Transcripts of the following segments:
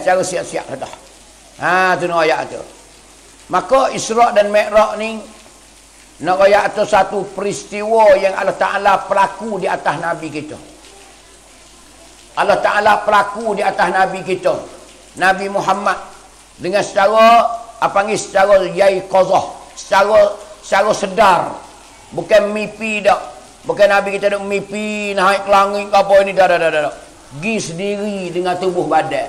cara siap-siap dah. Tu nak ayat tu. Maka Isra' dan Mi'raj ni nak ayat tu satu peristiwa yang Allah Ta'ala pelaku di atas Nabi kita. Allah Ta'ala pelaku di atas Nabi kita, Nabi Muhammad, dengan secara secara yaiqazah, secara sedar, bukan mimpi dak. Bukan Nabi kita duk mimpi naik ke langit apa ini dah. Gi sendiri dengan tubuh badan.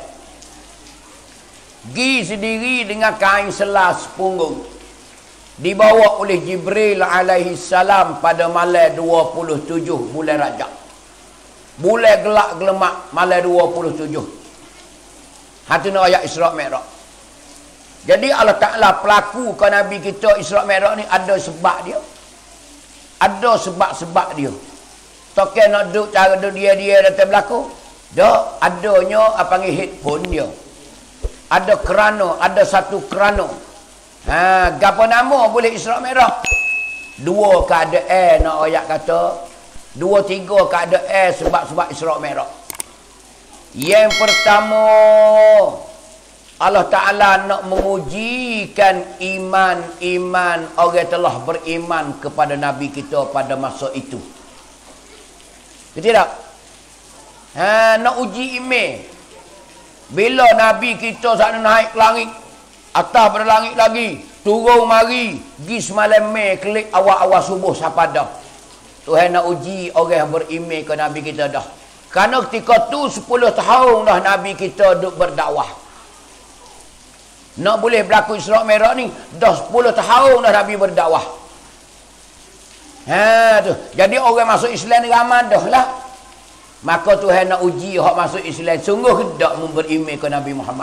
Gi sendiri dengan kain selas punggung. Dibawa oleh Jibril alaihi salam pada malam 27 bulan Rajab. Bulan gelak gelemak malam 27. Hati nak ayat Isra' Mi'raj. Jadi Allah Ta'ala pelaku ke Nabi kita Isra' Mi'raj ni ada sebab dia. Ada sebab-sebab dia. Token nak duduk cara duduk dia datang berlaku. Dak, adanya panggil headphone dia. Ada kerana, ada satu kerana. Gapo nama boleh Isra' Mi'raj? Dua keadaan nak ayat kata. Dua tiga keadaan sebab-sebab Isra' Mi'raj. Yang pertama, Allah Ta'ala nak mengujikan iman orang telah beriman kepada Nabi kita pada masa itu. Betul tak? Nak uji iman. Bila Nabi kita sana naik ke langit, atas pada langit lagi, turun mari, pergi semalam kelik awal-awal subuh siapa dah. Tuhan nak uji orang yang beriman ke Nabi kita dah. Kerana ketika tu 10 tahun dah Nabi kita duk berdakwah. Nak boleh berlaku Isra' Mi'raj ni dah 10 tahun dah Nabi berdakwah. Tu. Jadi orang masuk Islam ni ramai dah lah. Maka Tuhan nak uji hak masuk Islam sungguh ke tak mu beriman ke Nabi Muhammad.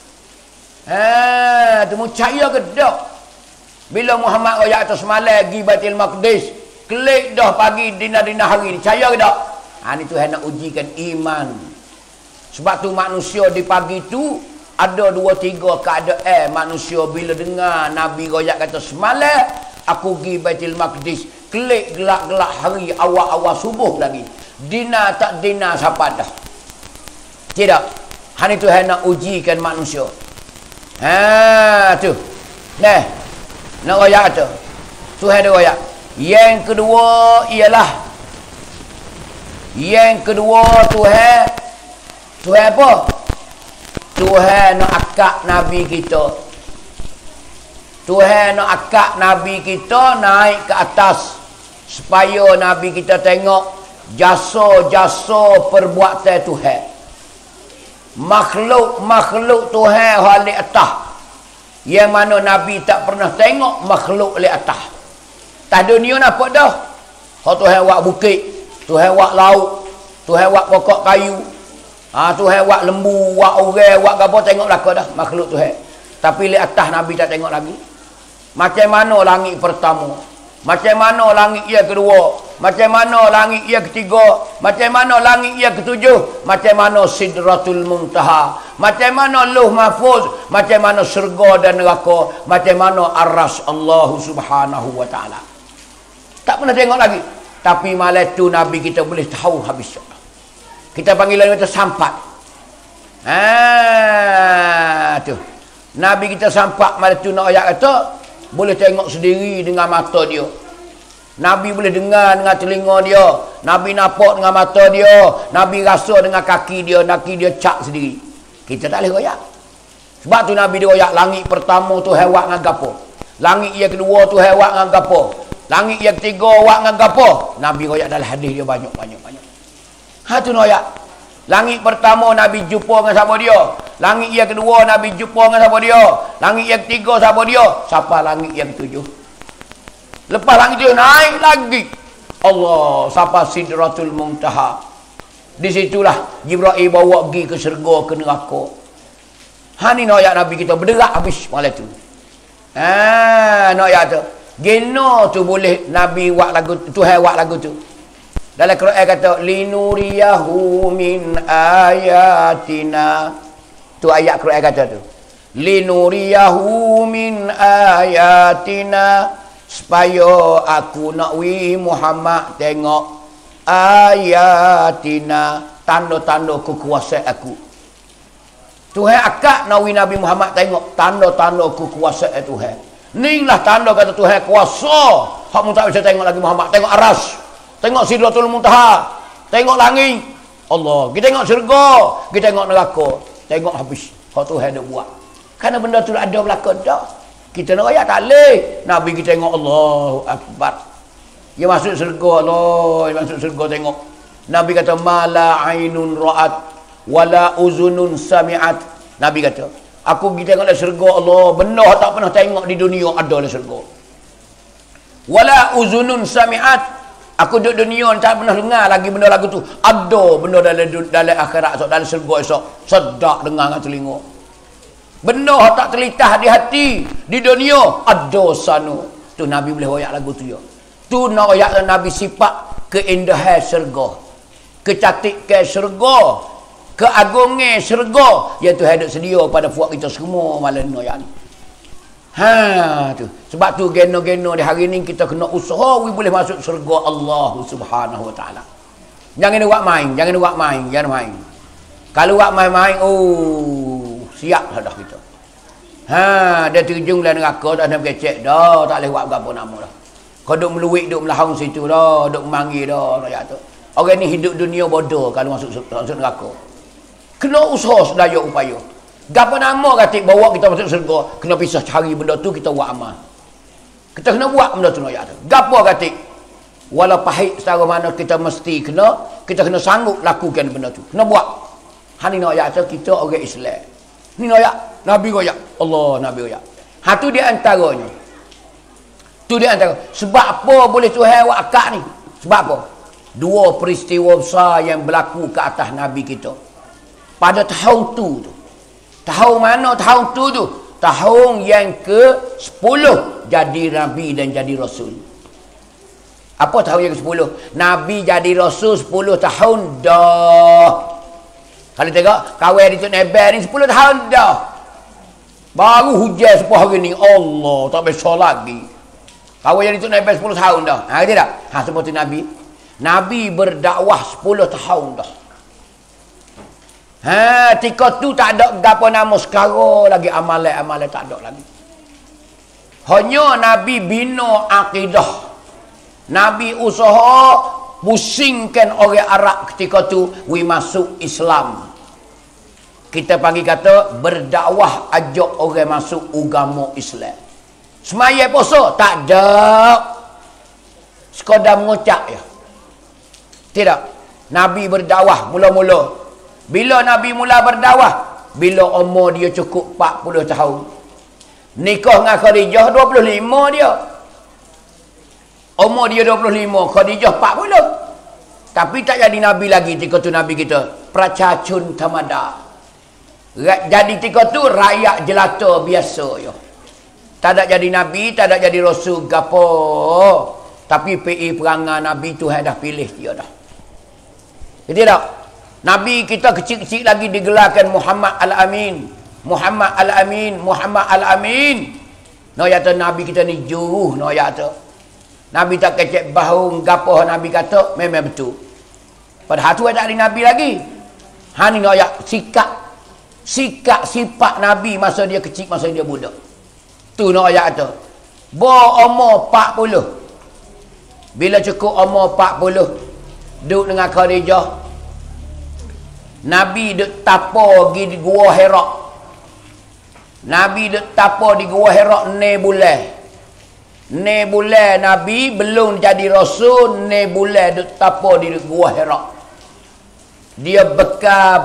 Tu mu percaya ke tak? Bila Muhammad ayat atas malam pergi Baitul Maqdis, klik dah pagi dina-dina hari ni, percaya ke tak? Ni Tuhan nak ujikan iman. Sebab tu manusia di pagi tu ada 2-3 keadaan manusia bila dengar Nabi royak kata semalam aku pergi Baitul Maqdis, klik gelak-gelak hari awal-awal subuh lagi. Dina tak dina siapa dah. Tidak. Hani Tuhan nak ujikan manusia. Tu. Nah. Nak royak tu. Tuhan ada royak. Yang kedua ialah Tuhan apa? Tuhan nak akak Nabi kita. Tuhan nak akak Nabi kita naik ke atas supaya Nabi kita tengok jasa-jasa perbuatan Tuhan. Makhluk Tuhan halik atas. Yang mana Nabi tak pernah tengok makhluk halik atas. Tak dunia nampak dah. Tuhan buat bukit, Tuhan buat laut, Tuhan buat pokok kayu. Tuhan buat lembu, buat orang, buat apa tengok belaka dah makhluk Tuhan. Tapi li atas Nabi tak tengok lagi. Macam mana langit pertama? Macam mana langit yang kedua? Macam mana langit yang ketiga? Macam mana langit yang ketujuh? Macam mana Sidratul Muntaha? Macam mana Lauh Mahfuz? Macam mana syurga dan neraka? Macam mana Ar-Rasy Allah Subhanahu wa taala? Tak pernah tengok lagi. Tapi malam tu Nabi kita boleh tahu habis. Kita panggil lagi kita sampak. Tu. Nabi kita sampak malam tu nak ayat kata boleh tengok sendiri dengan mata dia. Nabi boleh dengar dengan telinga dia. Nabi nampak dengan mata dia. Nabi rasa dengan kaki dia. Kaki dia cak sendiri. Kita tak boleh royak. Sebab tu Nabi dia royak. Langit pertama tu hewak dengan gapo. Langit yang kedua tu hewak dengan gapo. Langit yang ketiga hewak dengan gapo. Nabi royak dalam hadis dia banyak. Tu royak. Langit pertama Nabi jumpa dengan siapa dia. Langit yang kedua Nabi jumpa dengan siapa dia. Langit yang ketiga siapa dia. Siapa langit yang ketujuh. Lepas langit dia naik lagi. Allah, siapa Sidratul Muntaha. Di situlah Jibril bawa pergi ke syurga ke neraka. Ni nak ayat Nabi kita berderak habis malam tu. Nak ayat tu. Geno tu boleh Nabi buat lagu Tuhan buat lagu tu. Dalam Quran kata linuriyahu min ayatina. Tu ayat Quran kata tu. Linuriyahu min ayatina, supaya aku nak Muhammad tengok ayatina, tanda-tanda kekuasaan aku. Tuhan akak nawi Nabi Muhammad tengok tanda-tanda kekuasaan Tuhan. Inilah tanda kata Tuhan kuasa. Hak mu tak bisa tengok lagi Muhammad. Tengok aras. Tengok Sidratul Muntaha. Tengok langit. Allah. Kita tengok syurga. Kita tengok neraka. Tengok habis. Hak Tuhan ada buat. Karena benda tu ada belakang dah. Kita nak ayat tak boleh. Nabi kita tengok Allahu Akbar. Dia masuk syurga Allah. Dia masuk syurga tengok. Nabi kata mala ainun ra'at wala uzunun sami'at. Nabi kata, aku pergi tengok dalam syurga Allah, benda tak pernah tengok di dunia ada dalam syurga. Wala uzunun sami'at. Aku duduk dunia tak pernah dengar lagi benda lagu tu. Ada benda dalam akhirat esok, dalam syurga esok. Sedap dengar dengan telinga. Benda tak terlintas di hati di dunia ada sana. Tu Nabi boleh royak lagu tu ya. Tu nak royak Nabi sifat keindahan syurga, kecantikan syurga, keagungan syurga yang Tuhan ada sedia pada puak kita semua malam ni ayat ni. Tu. Sebab tu geno-geno di hari ni kita kena usaha we boleh masuk syurga Allah Subhanahu Wa Taala. Jangan buat main, jangan main. Kalau buat main-main, siap dah kita. Dia terjun dalam neraka tak ada berkecek dah, tak boleh buat apa nama dah. Kau duk meluik, duk melahang situ dah, duk memanggil dah ayat tu. Orang ni hidup dunia bodoh kalau masuk neraka. Kena usaha sedaya upaya. Gapo nama kata bawa kita masuk syurga, kena pisah cari benda tu kita buat amal. Kita kena buat benda tu ayat tu. Gapo kata walau pahit secara mana kita mesti kita kena sanggup lakukan benda tu. Kena buat. Hani nak ayat tu kita orang Islam. Ni nak ayat Nabi royak. Allah Nabi royak. Tu dia antaranya. Tu dia antara. Sebab apa boleh Tuhan buat akak ni? Sebab apa? Dua peristiwa besar yang berlaku ke atas Nabi kita. Pada tahun tu. Tahun mana tahun tu? Tahun yang ke-10 jadi Nabi dan jadi Rasul. Apa tahun yang ke-10? Nabi jadi Rasul 10 tahun dah. Kalau tengok kawan di Tok Nebel ni 10 tahun dah. Baru hujan 10 hari ni. Allah tak besar lagi. Kawan yang di Tok Nebel 10 tahun dah. Kata tak? Seperti Nabi. Nabi berdakwah 10 tahun dah. Tika tu tak ada gapo nama sekarang lagi amalan tak ada lagi. Hanya Nabi bina akidah. Nabi usaha pusingkan orang Arab ketika tu we masuk Islam. Kita panggil kata berdakwah ajak orang masuk agama Islam. Semaya puasa tak ada. Sekadar mengucap ya. Tidak. Nabi berdakwah mula-mula. Bila Nabi mula berdakwah? Bila umur dia cukup 40 tahun. Nikah dengan Khadijah 25 dia. Umur dia 25, Khadijah 40. Tapi tak jadi Nabi lagi ketika tu Nabi kita. Pracacun tamada. Jadi ketika tu rakyat jelata biasa ya. Tak ada jadi Nabi, tak ada jadi Rasul gapo. Tapi PI perangai Nabi tu dah pilih dia dah. Jadi tak? Nabi kita kecil-kecil lagi digelarkan Muhammad Al-Amin. Muhammad Al-Amin, Muhammad Al-Amin. No ya tu Nabi kita ni juruh no ya tu. Nabi tak kecek bahu gapo Nabi kata memang betul. Padahal tu tak ada Nabi lagi. Hani no ya sikap sifat Nabi masa dia kecil, masa dia budak. Tu no ya tu. Bo umur 40. Bila cukup umur 40 duduk dengan Khadijah. Nabi duk tapo pergi di Gua Hira. Nabi duk tapo di Gua Hira 6 bulan. 6 bulan Nabi belum jadi Rasul, 6 bulan duk tapo di Gua Hira. Dia bekal.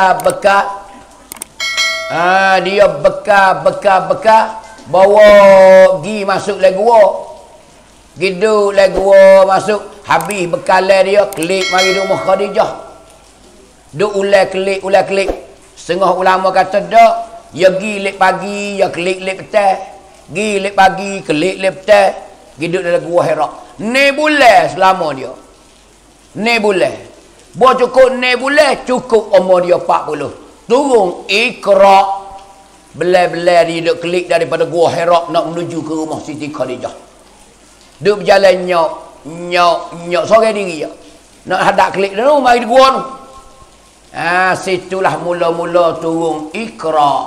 Dia bekal bawa pergi masuk le gua. Gidu le gua masuk, habis bekalan dia klik mari rumah Khadijah. Duk ulai klik. Setengah ulama kata dak, ya gilik pagi, ya klik petang. Gilik pagi, klik petang. Hidup dalam Gua Hira. 6 bulan selama dia. 6 bulan. Bo cukup 6 bulan, cukup umur dia 40. Turun Iqra. Belai-belai dia duk klik daripada Gua Hira nak menuju ke rumah Siti Khadijah. Duk berjalan nyok sore diri ya. Nak hadap klik dah mari di gua tu. Situlah mula-mula turun Iqra.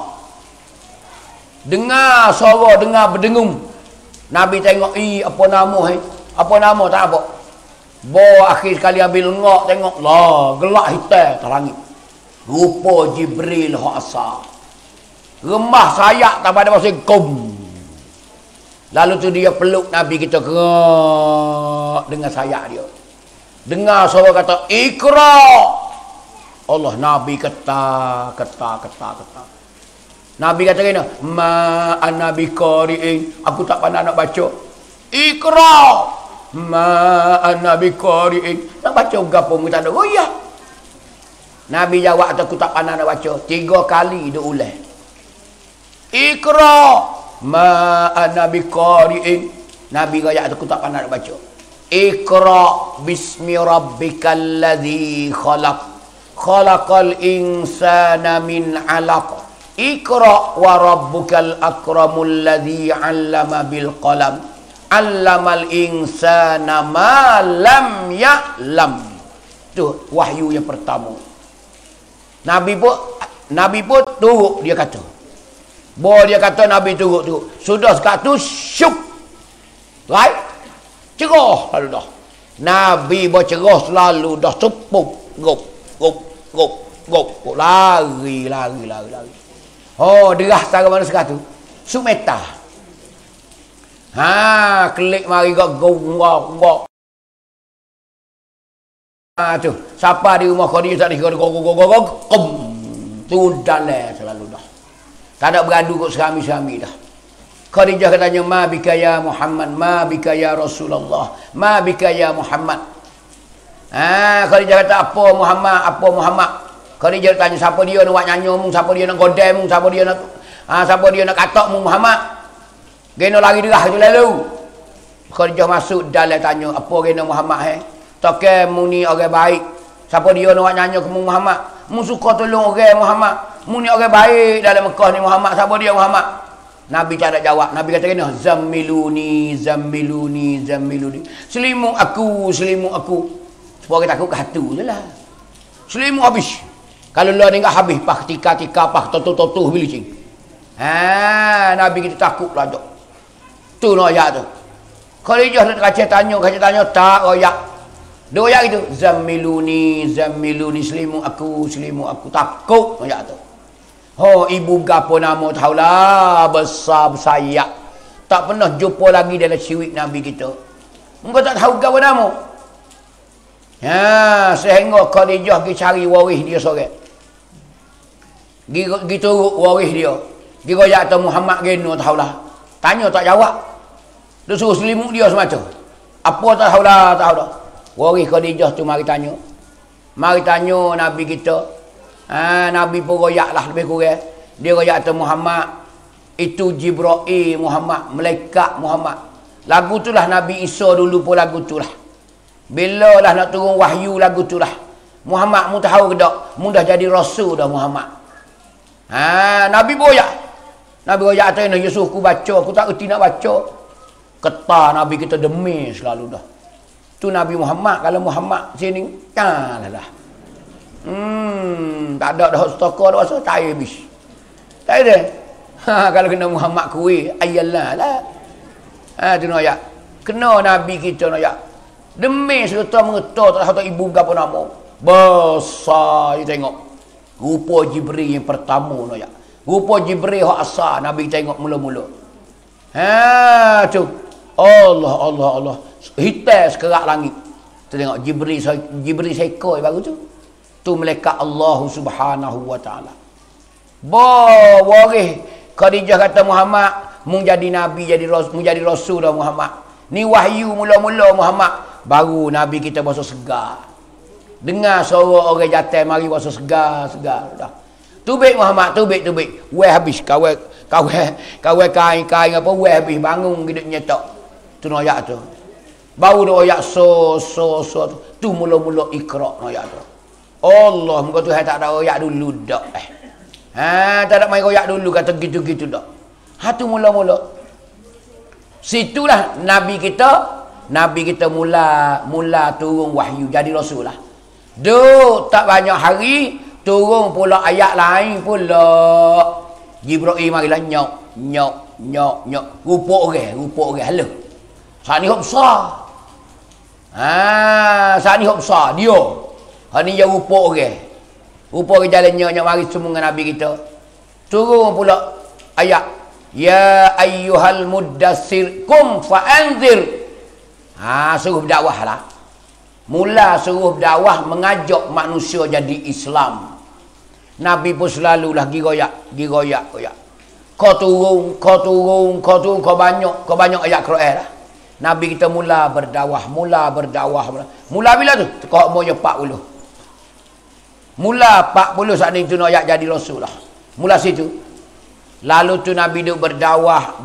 Dengar suara, dengar berdengung. Nabi tengok, apa nama Apa nama tak apa. Akhir sekali ambil ngok, tengok lah, gelak hitam terangit. Rupa Jibril hak asal. Remah sayap tak pada masa kum. Lalu tu dia peluk Nabi kita gerak dengan sayap dia. Dengar suara kata Iqra. Allah, Nabi kata. Nabi kata kena, ma an-nabi qari'in, aku tak pandai nak baca. Iqra. Ma an-nabi qari'in. Nak baca gapo mu tak ada royak. Nabi jawab, aku tak pandai nak baca. 3 kali dia ulang. Iqra. Ma an-nabi qari'in. Nabi royak, aku tak pandai nak baca. Iqra bismi rabbikal ladzi khalaq. Khalaqal insana min 'alaq. Iqra wa rabbukal akramul ladzi 'allama bil qalam. 'Allamal insana ma lam ya'lam. Tu wahyu yang pertama. Nabi pun turut dia kata. Dia kata Nabi turut. Sudah sekat tu syuk. Right? Cerah lalu dah. Nabi bercerah selalu dah sepuk. Gop. Lari. Derah tara mana sekat tu. Sumeta. Klik mari gok. Tu. Siapa di rumah kau dia tak di gok. Tu dalam selalu dah. Tak ada beradu kok serami-serami dah. Khadijah katanya, ma bika ya Muhammad, ma bika ya Rasulullah, ma bika ya Muhammad. Khadijah kata, apa Muhammad? Khadijah tanya, siapa dia nak buat nyanyi mung, siapa dia nak godem mung, siapa dia nak katak mung Muhammad. Gena lari derah tu lalu. Khadijah masuk dalam tanya, apa gena Muhammad Toke mung ni orang baik. Siapa dia nak buat nyanyi ke mung Muhammad? Mung suka tolong orang Muhammad. Mung ni orang baik dalam Mekah ni Muhammad. Siapa dia Muhammad? Nabi tak ada jawab. Nabi kata kena, zammiluni. Selimut aku. Supaya kita takut ke hatu je lah. Selimut habis. Kalau lah ni tak habis, pah tika, pah totu bilicing. Nabi kita takut lah tu. Tu nak ayat tu. Khadijah nak kaca tanya, tak royak. Dia royak itu, zammiluni. Selimut aku. Takut ayat tu. Ibu gapo nama tahulah, besar bersayap. Tak pernah jumpa lagi dalam syirik Nabi kita. Engkau tak tahu gapo nama. Sehingga Khadijah pergi cari waris dia seorang. Pergi turut waris dia. Dia royak atas Muhammad geno tahulah. Tanya tak jawab. Dia suruh selimut dia semacam. Apa tak tahulah. Waris Khadijah tu mari tanya Nabi kita. Nabi pun royak lah lebih kurang. Dia royak atas Muhammad. Itu Jibril Muhammad. Malaikat Muhammad. Lagu tu lah Nabi Isa dulu pun lagu tu lah. Bila lah nak turun wahyu lagu tu lah. Muhammad mu tahu ke tak? Mu dah jadi rasul dah Muhammad. Nabi pun royak. Nabi royak atas ni. Yusuf aku baca. Aku tak kerti nak baca. Ketar Nabi kita demi selalu dah. Tu Nabi Muhammad. Kalau Muhammad sini. Dah. Tak ada dah stokor dah pasal tak habis. Tak ada. Kalau kena Muhammad kuih, ayalah lah. Tu nak ya. Kena Nabi kita nak ya. Demi serta mengetah tak tahu ibu gapo nama. Besar you tengok. Rupa Jibril yang pertama nak ya. Rupa Jibril hak asal Nabi tengok mula-mula. Tu. Allah. Hitam sekerak langit. Tu tengok Jibril seekor baru tu. Tu malaikat Allah Subhanahu wa taala. Waris Khadijah kata Muhammad mung jadi nabi, jadi rasul dah Muhammad. Ni wahyu mula-mula Muhammad. Baru nabi kita berasa segar. Dengar suara orang jatuh mari berasa segar dah. Tubik Muhammad, tubik. Weh habis kawan kain apa weh habis bangun hidup nyetak. Tu ayat tu. Baru dah ayat so. Tu mula-mula Iqra ayat tu. Allah, muka Tuhan tak ada royak dulu dak. Tak ada main royak dulu kata gitu-gitu dak. Tu mula-mula. Situlah Nabi kita mula turun wahyu jadi rasul lah. Duk tak banyak hari Turun pula ayat lain pula. Jibril marilah nyok, nyok, nyok, nyok. Rupa orang, halah. Saat ni hok besar. Saat ni hok besar, dia. Hak ni dia rupa orang. Rupa orang jalan nyok, nyok mari semua dengan Nabi kita. Turun pula ayat. Ya ayyuhal muddassir kum fa'anzir. Suruh berdakwah lah. Mula suruh berdakwah mengajak manusia jadi Islam. Nabi pun selalulah giroyak. Kau turun, kau banyak ayat Quran lah. Nabi kita mula berdakwah. Mula bila tu? Kau umurnya 40. Mula 40 saat ni tu nak ayat jadi Rasul lah. Mula situ. Lalu tu Nabi duk berdakwah.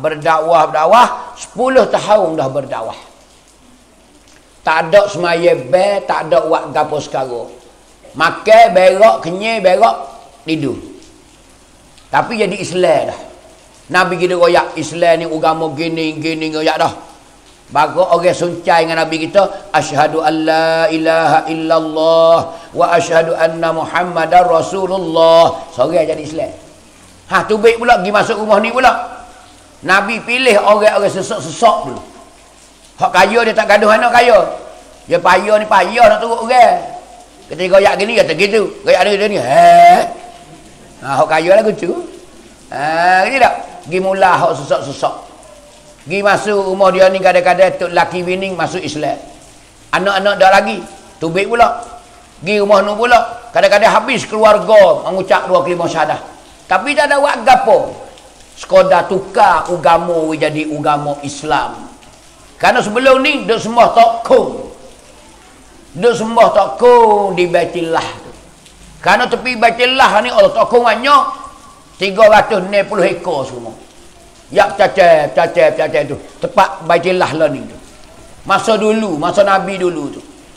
10 tahun dah berdakwah. Tak ada semaya ber, tak ada buat gapo sekarang. Makan, berak, kenyai, berak, tidur. Tapi jadi Islam dah. Nabi kita royak Islam ni agama gini royak dah. Bagus orang suncai dengan Nabi kita, asyhadu an la ilaha illallah wa asyhadu anna Muhammadar Rasulullah. Sorang jadi Islam. Tu baik pula pergi masuk rumah ni pula. Nabi pilih orang-orang sesak-sesak dulu. Hak kaya dia tak gaduh anak kaya. Dia payah ni payah nak turut orang. Ketika royak gini kata gitu. Royak dia ni. Hak kaya lah gitu. Gitu tak? Pergi mula hak sesak-sesak. Pergi masuk rumah dia ni kadang-kadang tok laki bini masuk Islam. Anak-anak dah lagi. Tu baik pula. Pergi rumah nu pula. Kadang-kadang habis keluarga mengucap 2 kalimah syahadah. Tapi tak ada buat gapo. Sekadar tukar agama jadi agama Islam. Karena sebelum ni duk sembah tokong. Duk sembah tokong di Baitillah tu. Karena tepi Baitillah ni Allah tokong banyak 360 ekor semua. Yak cacap tu. Tepat Baitillah lah ni tu. Masa dulu, masa Nabi dulu tu.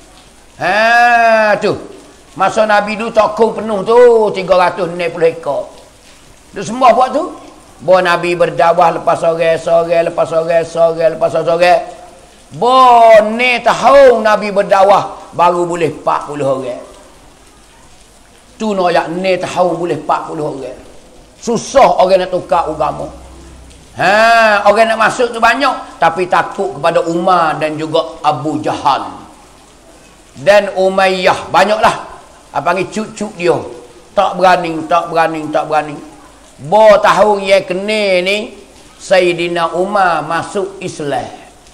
Tu. Masa Nabi dulu tokong penuh tu 360 ekor. Duk sembah buat tu. Bo Nabi berdakwah lepas sore. Bo ni tahun Nabi berdakwah baru boleh 40 orang. Tu nak yak ni tahun boleh 40 orang. Susah orang nak tukar agama. Orang nak masuk tu banyak tapi takut kepada Umar dan juga Abu Jahal. Dan Umayyah banyaklah. Apa panggil cucu dia. Tak berani. Bo tahun yang kena ni Sayyidina Umar masuk Islam.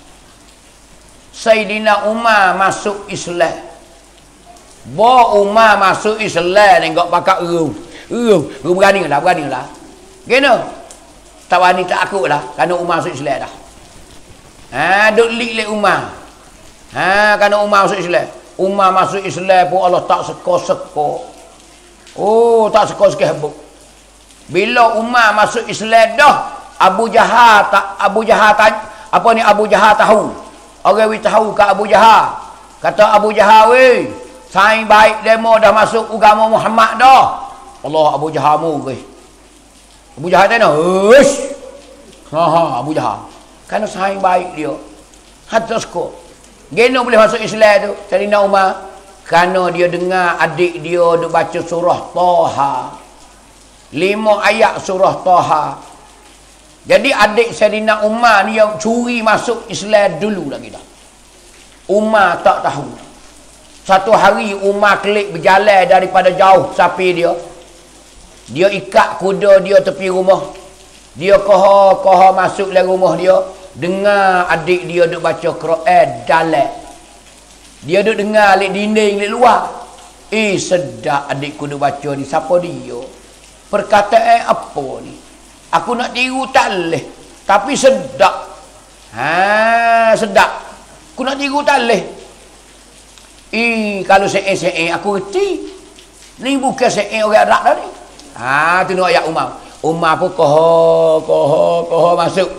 Bo Umar masuk Islam tengok pakak berani lah. Gino. Tak berani tak akut lah kerana Umar masuk Islam dah. Duk lik Umar. Kerana Umar masuk Islam. Umar masuk Islam pun Allah tak seko-seko. Tak seko-seko habuk. Bila Umar masuk Islam dah, Abu Jahal tahu. Orang wi tahu ke Abu Jahal. Kata Abu Jahal, weh, saing baik demo dah masuk agama Muhammad dah. Allah Abu Jahal mu weh. Abu Jahal tanya, "Uish." Abu Jahal. Kan saing baik dia. Hatasko. Geno boleh masuk Islam tu, Sayyidina Umar. Kerana dia dengar adik dia duk baca surah Taha. 5 ayat surah Taha. Jadi adik Sayyidina Umar ni yang curi masuk Islam dulu lagi dah. Umar tak tahu. Satu hari Umar kelik berjalan daripada jauh sapi dia. Dia ikat kuda dia tepi rumah. Dia koha masuk dalam rumah dia. Dengar adik dia duk baca Quran dalam. Dia duk dengar lik dinding lik luar. Sedap adikku duk baca ni. Siapa dia? Perkataan apa ni? Aku nak tiru tak leh. Tapi sedap. Sedap. Aku nak tiru tak leh. Kalau se'e aku reti. Ni bukan se'e orang Arab dah ni. Tu nak ayat Umar. Umar pun koho masuk.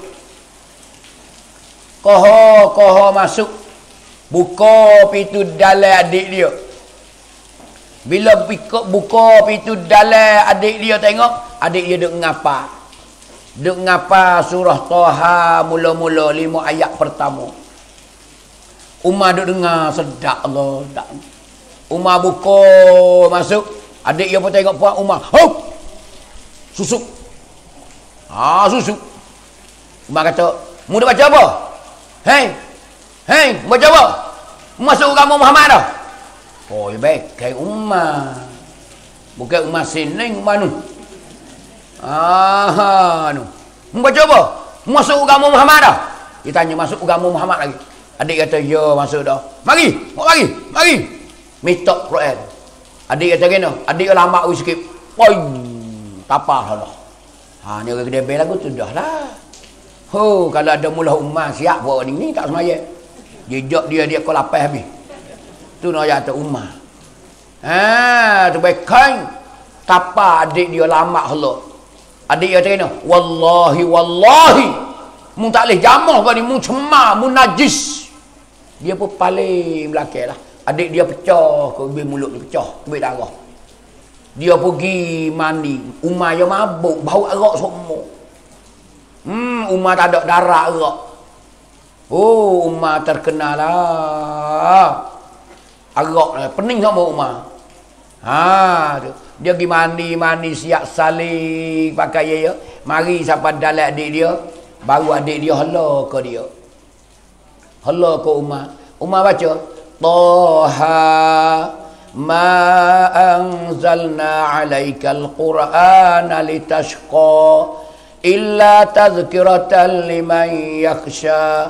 Koho masuk. Buka pintu dalam adik dia. Bila buka pintu dalam adik dia tengok, adik dia duk ngapa. Duk ngapa surah Taha mula-mula 5 ayat pertama. Umar duk dengar sedap Allah. Umar buka masuk Adik dia pun tengok Puan Umar. Hop! Susuk. Susuk. Umar kata, mu dah baca apa? Hei, baca apa? Masuk agama Muhammad dah. Oh, ya baik. Kayak Umar. Bukan Umar Sining, Umar nu. Nu. Mu baca apa? Masuk agama Muhammad dah. Dia tanya, masuk agama Muhammad lagi. Adik kata, ya masuk dah. Mari. Mitok Quran. Adik kata kena. Adik lama sikit. Poi. Tapah dah. Ni orang kedai lagu tu dah lah. Kalau ada mula Umar siap buat ni tak semaya. Jejak dia kau lapar habis. Tu nak ayat Umar. Tu baik kan. Tapah adik dia lama Allah. Adik kata kena. Wallahi. Mu tak boleh jamah kau ni. Mu cemar. Mu najis. Dia pun paling belakang lah. Adik dia pecah. Ke mulut dia pecah. Kebik darah. Dia pergi mandi. Umar yang mabuk. Bau arak semua. Umar tak ada darah arak. Umar terkenal lah. Arak lah. Pening sama Umar. Dia pergi mandi. Siap salih. Pakai ya. Mari sampai dalam adik dia. Baru adik dia hala ke dia. Hala ke Umar. Umar baca. Taha ma anzalna alaikal qur'ana litashqa illa tazkiratan liman yakhsha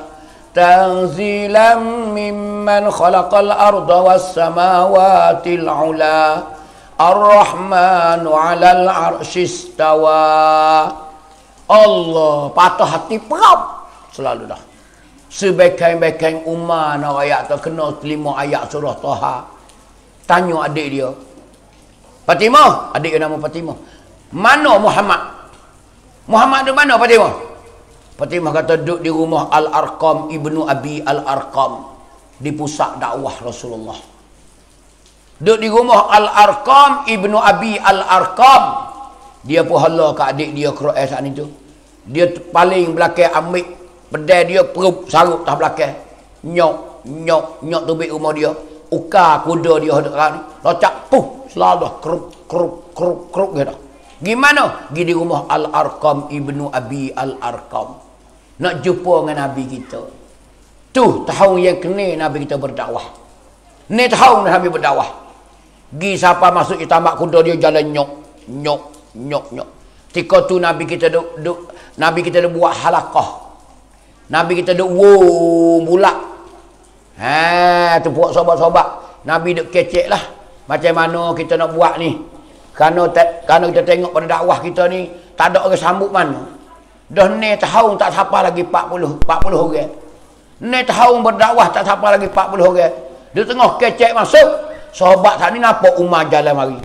tanzilan mimman khalaqal arda was samawati al-ula ar-rahmanu 'alal 'arsy istawa. Allah patah hati perap selalu dah. Sebaik-baik Umar nak ayat tu kena 5 ayat surah Taha. Tanya adik dia. Fatimah, adik dia nama Fatimah. Mana Muhammad? Muhammad di mana Fatimah? Fatimah kata duduk di rumah Al-Arqam ibnu Abi Al-Arqam di pusat dakwah Rasulullah. Duduk di rumah Al-Arqam ibnu Abi Al-Arqam. Dia pun hala kat adik dia Quran saat itu. Dia paling belakang ambil pedai dia perut sarut tak belakang. Nyok tubik rumah dia. Ukar kuda dia dekat ni. Locak puh selalu kruk gitu. Gimana? Pergi di rumah Al-Arqam ibnu Abi Al-Arqam. Nak jumpa dengan Nabi kita. Tu tahun yang kena Nabi kita berdakwah. Ni tahun Nabi berdakwah. Pergi siapa masuk di tamak kuda dia jalan nyok. Ketika tu Nabi kita duk buat halaqah. Nabi kita duk bulat. Tu buat sobat-sobat. Nabi duk kecek lah. Macam mana kita nak buat ni. Kerana kita tengok pada dakwah kita ni, tak ada orang sambut mana. Dah ni tahun tak siapa lagi 40 orang. Ni tahun berdakwah tak siapa lagi 40 orang. Dia tengah kecek masuk. Sobat tak ni nampak Umar jalan mari.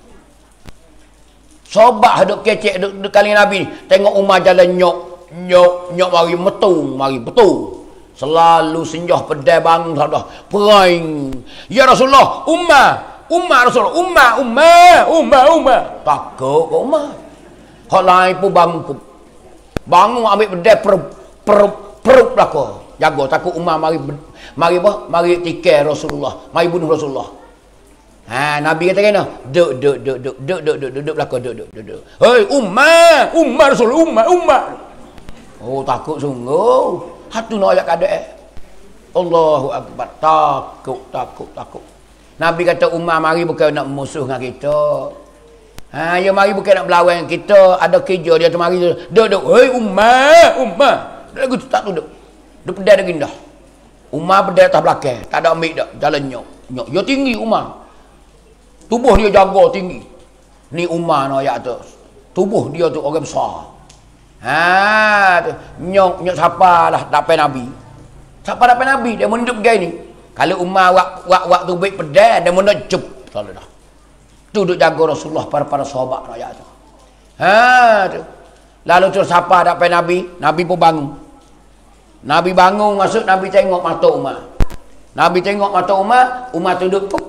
Sobat duk kecek duk kali Nabi ni. Tengok Umar jalan nyok mari betul. Selalu senjah pedai bang dah peraing. Ya Rasulullah, Umar Rasulullah, Umar. Takut ke Umar. Hak lain pun bangun ambil pedai perut belaka. Jaga takut Umar mari tikai Rasulullah, mari bunuh Rasulullah. Nabi kata kena, duduk belaka, duduk. Hei, Umar Rasulullah, Umar. Oh, takut sungguh. Hatu nak ayat kadek. Allahu Akbar. Takut. Nabi kata Umar mari bukan nak musuh dengan kita. Ya mari bukan nak berlawan dengan kita. Ada kerja dia tu mari. Duduk. Hei Umar. Lagu tu tak duduk. Dia pedai dah gindah. Umar pedai atas belakang. Tak ada ambil dah. Jalan nyok. Dia tinggi Umar. Tubuh dia jaga tinggi. Ni Umar nak ayat tu. Tubuh dia tu orang besar. Nyok siapa lah dapat Nabi. Siapa dapat Nabi? Dia menunduk gay ni. Kalau Umar wak tubik pedai, dia menunjuk. Selalu dah. Tu duduk jaga Rasulullah para sahabat rakyat tu. Tu. Lalu tu siapa dapat Nabi? Nabi pun bangun. Nabi bangun masuk, Nabi tengok mata Umar. Nabi tengok mata Umar, Umar tunduk puk.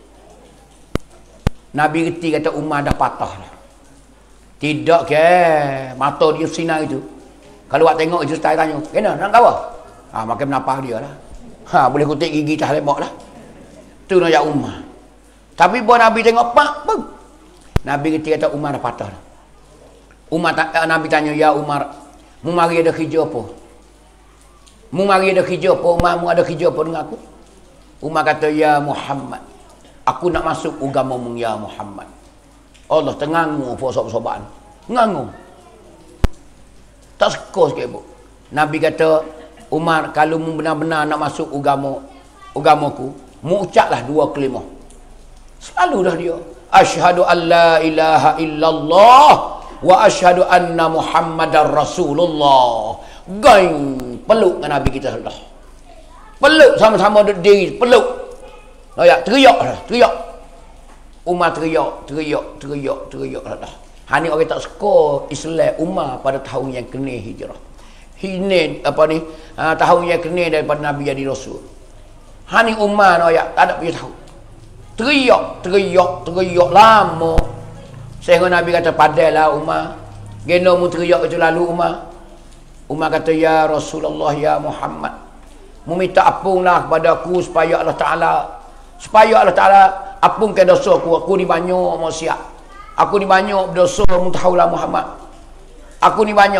Nabi reti kata Umar dah patah dah. Tidak ke mata dia sinar itu. Kalau awak tengok itu saya tanya, "Kena nak tahu?" Makin menapah dia lah. Boleh kutip gigi cah lemak lah. Tu nak Umar. Tapi buat Nabi tengok pak, Nabi kata Umar patah. Nabi tanya, ya Umar, mu mari ada kerja apa? Mu mari ada kerja apa? Umar, mu ada kerja apa dengan aku? Umar kata, ya Muhammad, aku nak masuk agamamu ya Muhammad. Allah tengangu sobat-sobat. Tengangu. Tak suka sikit bu. Nabi kata, Umar, kalau mu benar-benar nak masuk agamaku, mu ucaplah 2 kalimah. Selalu dah dia. Asyhadu an la ilaha illallah wa asyhadu anna Muhammadar Rasulullah. Gain peluk dengan Nabi kita dah. Peluk sama-sama diri, peluk. Ya, teriak. Umar teriak dah. Hani orang tak suka Islam Umar pada tahun yang kena hijrah. Ini tahun yang kena daripada Nabi jadi Rasul. Hani Umar tak ada punya tahu. Teriak lama. Sehingga Nabi kata, padahlah Umar. Gena mu teriak itu lalu Umar. Umar kata, ya Rasulullah, ya Muhammad. Mu minta ampunlah kepada aku supaya Allah Ta'ala ampunkan dosa aku. Aku ni banyak maksiat. Aku ni banyak berdosa, mu tahulah Muhammad. Aku ni banyak.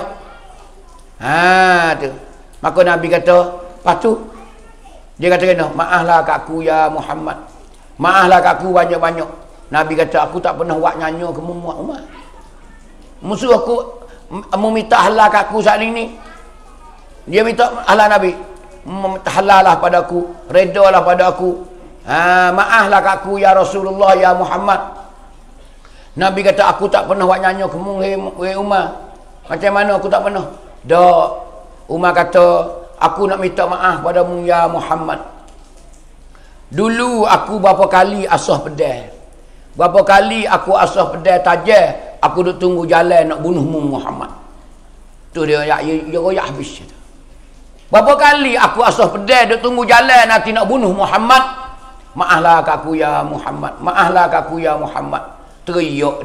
Tu. Maka Nabi kata, lepas tu dia kata kena, maaflah kat aku ya Muhammad. Maaflah kat aku banyak-banyak. Nabi kata, aku tak pernah buat nyanyi ke Umar. Musuh aku meminta halal kat aku saat ini. Dia minta halal Nabi. Halallah pada aku, redalah pada aku. Maaflah kat aku ya Rasulullah ya Muhammad. Nabi kata, aku tak pernah buat nyanyi ke Umar. Macam mana aku tak pernah? Dak. Umar kata, aku nak minta maaf padamu ya Muhammad. Dulu aku berapa kali asah pedang. Berapa kali aku asah pedang tajam, aku duk tunggu jalan nak bunuhmu Muhammad. Tu dia royak habis. Berapa kali aku asah pedang duk tunggu jalan nanti nak bunuh Muhammad. Maaflah kat aku ya Muhammad. Maaflah kat aku ya Muhammad. Teriak.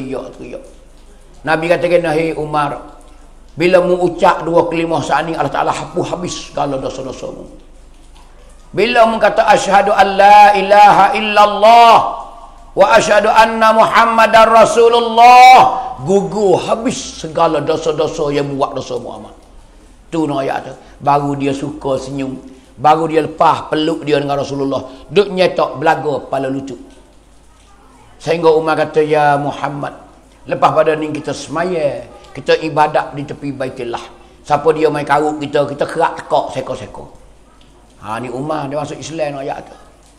Nabi kata kena, hei Umar, bila mu ucap 2 kalimah saat ni, Allah Ta'ala hapus habis segala dosa-dosamu. Bila mu kata asyhadu an la ilaha illallah wa asyhadu anna Muhammadar Rasulullah, gugur habis segala dosa-dosa yang buat dosa Muhammad. Tu ayat tu. Baru dia suka senyum. Baru dia lepas peluk dia dengan Rasulullah. Duk nyetok belaga kepala lucu. Sehingga Umar kata, ya Muhammad, lepas pada ni kita semaya, kita ibadat di tepi Baitullah. Siapa dia main karut kita kerak tekak seko-seko. Ni Umar dia masuk Islam ayat tu.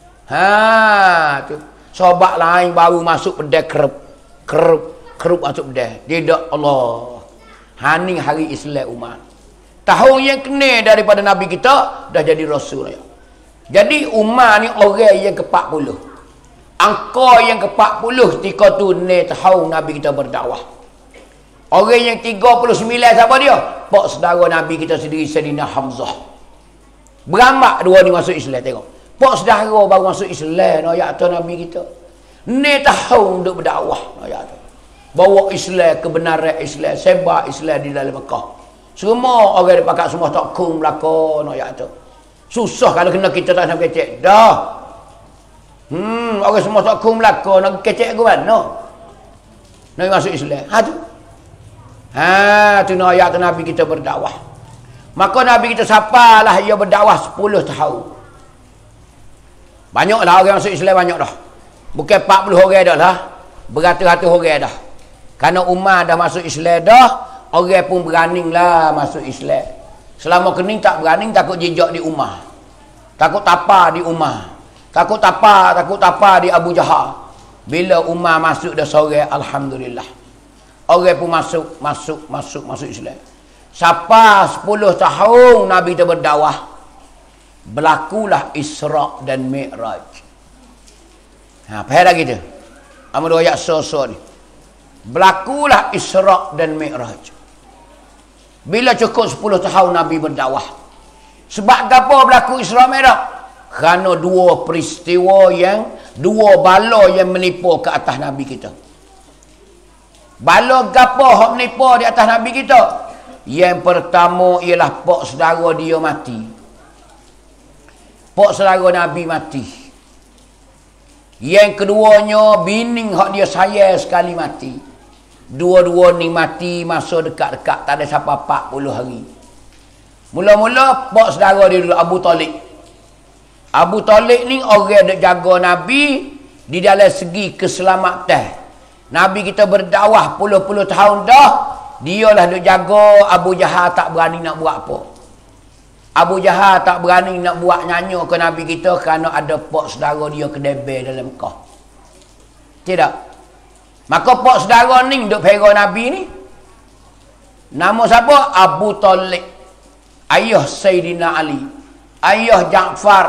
Tu. Sobat lain baru masuk pedai kerup masuk pedai. Dia dak Allah. Ni hari Islam Umar. Tahun yang kena daripada Nabi kita dah jadi Rasul. Jadi Umar ni orang yang ke-40. Angka yang ke-40 ketika tu ni tahun Nabi kita berdakwah. Orang yang 39 siapa dia? Pak saudara Nabi kita sendiri, Sayyidina Hamzah. Beramak dua ni masuk Islam, tengok. Pak saudara baru masuk Islam, ayat tu Nabi kita. Ni tahun duk berdakwah, ayat tu. Bawa Islam, kebenaran Islam, sebar Islam di dalam Mekah. Semua orang dipakat semua tak kum belakang, ayat tu. Susah kalau kena kita tak sampai kecek. Dah. Orang semua tak kum belakang, nak kecek ke mana? Nak masuk Islam. Tu. Tu ayat tu Nabi kita berdakwah. Maka Nabi kita sapalah ia berdakwah 10 tahun. Banyaklah orang masuk Islam, banyak dah. Bukan 40 orang dah lah. Beratus-ratus orang dah. Kerana Umar dah masuk Islam dah, orang pun berani lah masuk Islam. Selama kening tak berani, takut jejak di Umar. Takut tapa di Umar. Takut tapa di Abu Jahal. Bila Umar masuk dah sore, alhamdulillah. Orang pun masuk Islam. Sampai 10 tahun Nabi kita berdakwah, berlakulah Isra' dan Mi'raj. Faham lagi tu? Amal ayat so ni. Berlakulah Isra' dan Mi'raj. Bila cukup 10 tahun Nabi berdakwah. Sebab apa berlaku Isra' Mi'raj? Kerana 2 peristiwa dua bala yang menipu ke atas Nabi kita. Bala gapo hak menipu di atas Nabi kita? Yang pertama ialah pak saudara dia mati. Pak saudara Nabi mati. Yang keduanya, bini hak dia sayang sekali mati. Dua-dua ni mati masa dekat-dekat, tak ada siapa 40 hari. Mula-mula, pak saudara dia dulu, Abu Talib. Abu Talib ni orang yang jaga Nabi di dalam segi keselamatan. Nabi kita berdakwah puluh-puluh tahun dah, dialah duk jaga. Abu Jahal tak berani nak buat apa. Abu Jahal tak berani nak buat nyanyi ke Nabi kita kerana ada pak saudara dia kedebel dalam Mekah. Tidak. Maka pak saudara ni duk pera Nabi ni. Nama siapa? Abu Talib. Ayah Sayyidina Ali. Ayah Ja'far.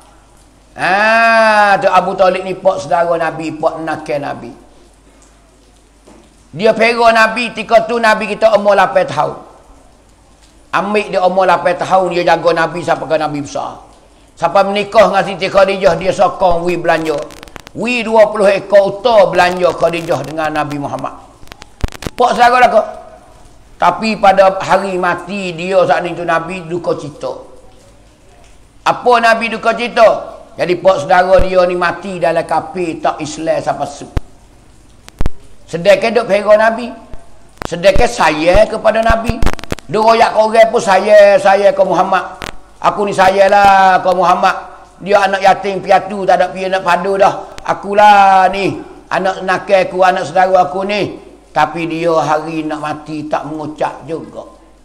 Tu Abu Talib ni pak saudara Nabi, pak nakal Nabi. Dia pera Nabi, ketika tu Nabi kita umur 8 tahun. Ambil dia umur 8 tahun, dia jaga Nabi sampai ke Nabi besar. Sampai menikah dengan Siti Khadijah, dia sokong wi belanja. Wi 20 ekor unta belanja Khadijah dengan Nabi Muhammad. Pak saudara dah. Tapi pada hari mati dia saat ni tu Nabi duka cita. Apa Nabi duka cita? Jadi pak saudara dia ni mati dalam kafir, tak Islam sampai su. Sedekah duk pera Nabi. Sedekah saya kepada Nabi. Dia royak ke orang pun saya ke Muhammad. Aku ni saya lah ke Muhammad. Dia anak yatim piatu, tak ada pia nak padu dah. Akulah ni, anak nakal aku, anak saudara aku ni. Tapi dia hari nak mati tak mengucap juga.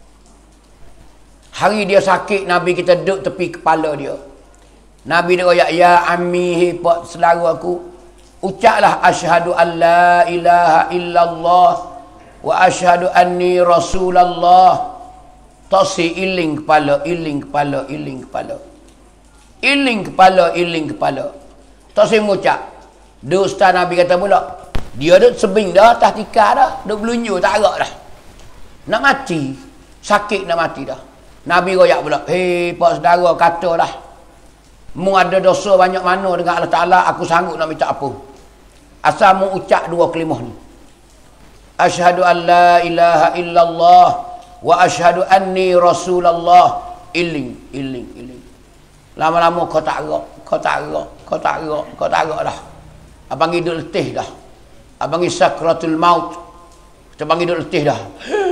Hari dia sakit, Nabi kita duduk tepi kepala dia. Nabi dia royak, ya ammi, pak saudara aku. Ucaplah asyhadu an la ilaha illallah wa asyhadu anni Rasulullah. Tosi iling kepala, iling kepala, iling kepala. Iling kepala, iling kepala. Tosi mengucap. Dia Ustaz Nabi kata pula, dia duduk sebing dah, atas tikar dah. Duduk belunjuk, tak agak dah. Nak mati. Sakit nak mati dah. Nabi royak pula, hei pak saudara kata dah. Mu ada dosa banyak mana dengan Allah Ta'ala, aku sanggup nak minta apa. Asal mu ucap dua kalimah ni. Asyhadu an la ilaha illallah wa asyhadu anni Rasulullah. Iling, iling, iling. Lama-lama kau tak agak, kau tak agak, kau tak agak, kau tak agak dah. Abang hidup letih dah. Abang sakratul maut. Kita bang hidup letih dah.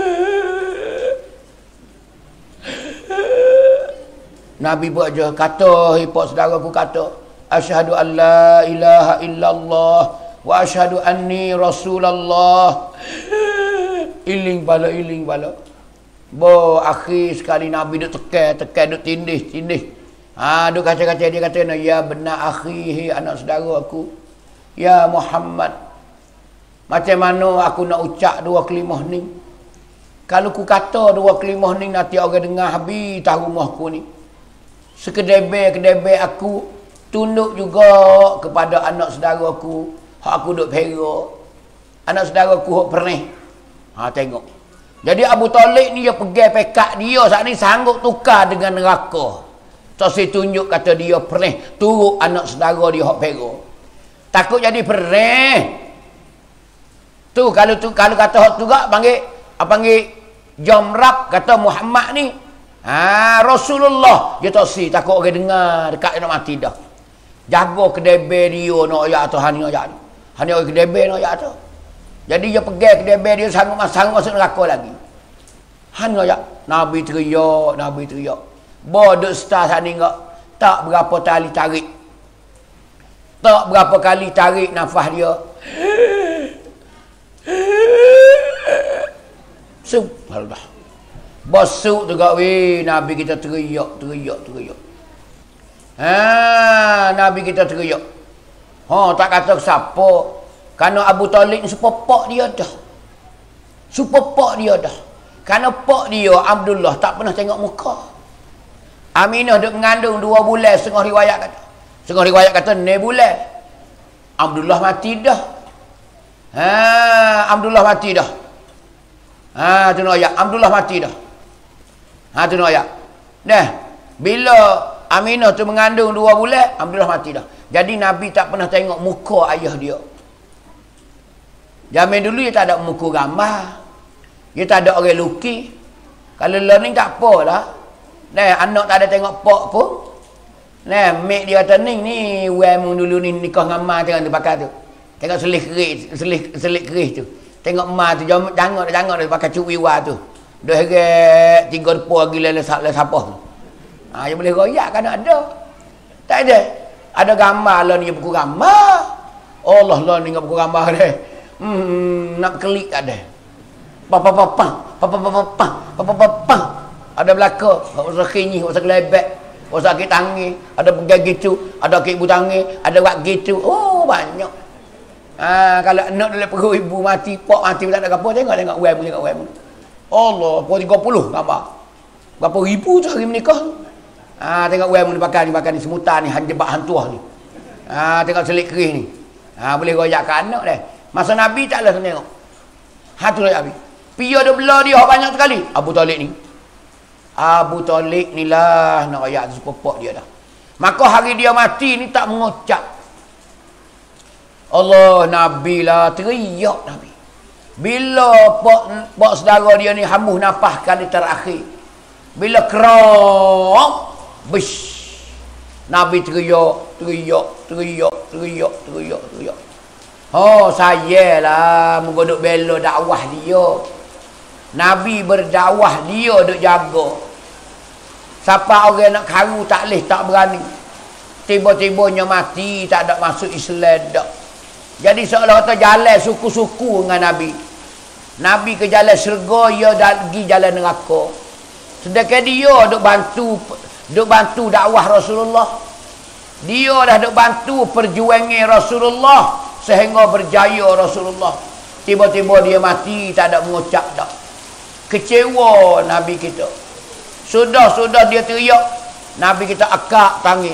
Nabi buat je kata, hipok saudara aku kata, asyhadu an la ilaha illallah wa asyhadu anni Rasulullah. Iling bala, iling bala. Bo akhir sekali Nabi duk tekan, duk tindih. Duk kata-kata dia kata, ya benar akhi, anak saudara aku. Ya Muhammad, macam mana aku nak ucap dua kalimah ni? Kalau ku kata dua kalimah ni, nanti orang dengar habis tahu rumahku ni. Sekedebel-kedebel aku tunduk juga kepada anak saudara aku. Hak aku duk pera. Anak saudara aku hak pernah. Tengok. Jadi Abu Talib ni dia pegang pekat dia saat ni sanggup tukar dengan neraka. Terus tunjuk kata dia pernah turut anak saudara dia hak pera. Takut jadi pernah. Tu kalau kata hak tu gak panggil Jamrab kata Muhammad ni Rasulullah. Dia tak takut orang dengar dekat nak mati dah. Jaga kedebel dia nak ayat atau hani ayat. Hani orang kedebel nak ayat tu. Jadi dia pegang kedebel dia sanggup masuk neraka lagi. Hani ayat. Nabi teriak. Bodoh star sana enggak. Tak berapa kali tarik. Tak berapa kali tarik nafas dia. Subhanallah. Bosuk juga Nabi kita teriak. Nabi kita teriak. Tak kata siapa. Kerana Abu Talib sepupak dia dah. Kerana pak dia Abdullah tak pernah tengok muka. Aminah duk mengandung 2 bulan, setengah riwayat kata 9 bulan. Abdullah mati dah. Abdullah mati dah. Tu nak ayat. Abdullah mati dah. Tu nak ayat. Dah. Bila Aminah tu mengandung 2 bulan, Abdullah mati dah. Jadi Nabi tak pernah tengok muka ayah dia. Zaman dulu dia tak ada muka gambar. Dia tak ada orang lukis. Kalau learning tak apalah. Dah, anak tak ada tengok pak pun. Nah, mek dia kata ni wemu dulu ni nikah dengan mak tengok tu pakai tu. Tengok selik kerih tu. Tengok mak tu jangan dia pakai cuk wiwa tu. Dah heret 3 depa gila le siapa. Dia boleh royak kan ada. Tak ada. Ada gambar lah ni buku gambar. Allah lah ni buku gambar dia. Nak klik tak ada. Papa. Ada belaka, usah kinyi, usah kelebek, usah sakit tangi, ada pergi gitu, ada sakit ibu tangi, ada buat gitu. Oh, banyak. Kalau anak dalam perut ibu mati, pak mati tak ada apa, tengok web. Allah, pukul 30 gambar. Berapa ribu tu hari menikah tu. Tengok web ni pakai ni semutan ni, jebak hantuah ni. Tengok selik kerih ni. Boleh royak ke anak dah. Masa Nabi taklah tengok. Tu lah Nabi. Pia dia belah dia banyak sekali. Abu Talib ni lah nak royak sepupak dia dah. Maka hari dia mati ni tak mengucap. Allah Nabi lah teriak Nabi. Bila pak saudara dia ni hembuh nafas kali terakhir. Bila kerok bish. Nabi teriak. Oh, saya lah menggodok bela dakwah dia. Nabi berdakwah dia duk jaga. Siapa orang nak karu tak leh, tak berani. Tiba-tibanya mati tak ada masuk Islam dak. Jadi seolah kata jalan suku-suku dengan Nabi. Nabi ke jalan syurga, dia pergi jalan neraka. Sedangkan dia duk bantu dakwah Rasulullah. Dia dah duk bantu perjuangan Rasulullah sehingga berjaya Rasulullah. Tiba-tiba dia mati tak ada mengucap dak. Kecewa Nabi kita. Sudah dia teriak. Nabi kita akak tangan.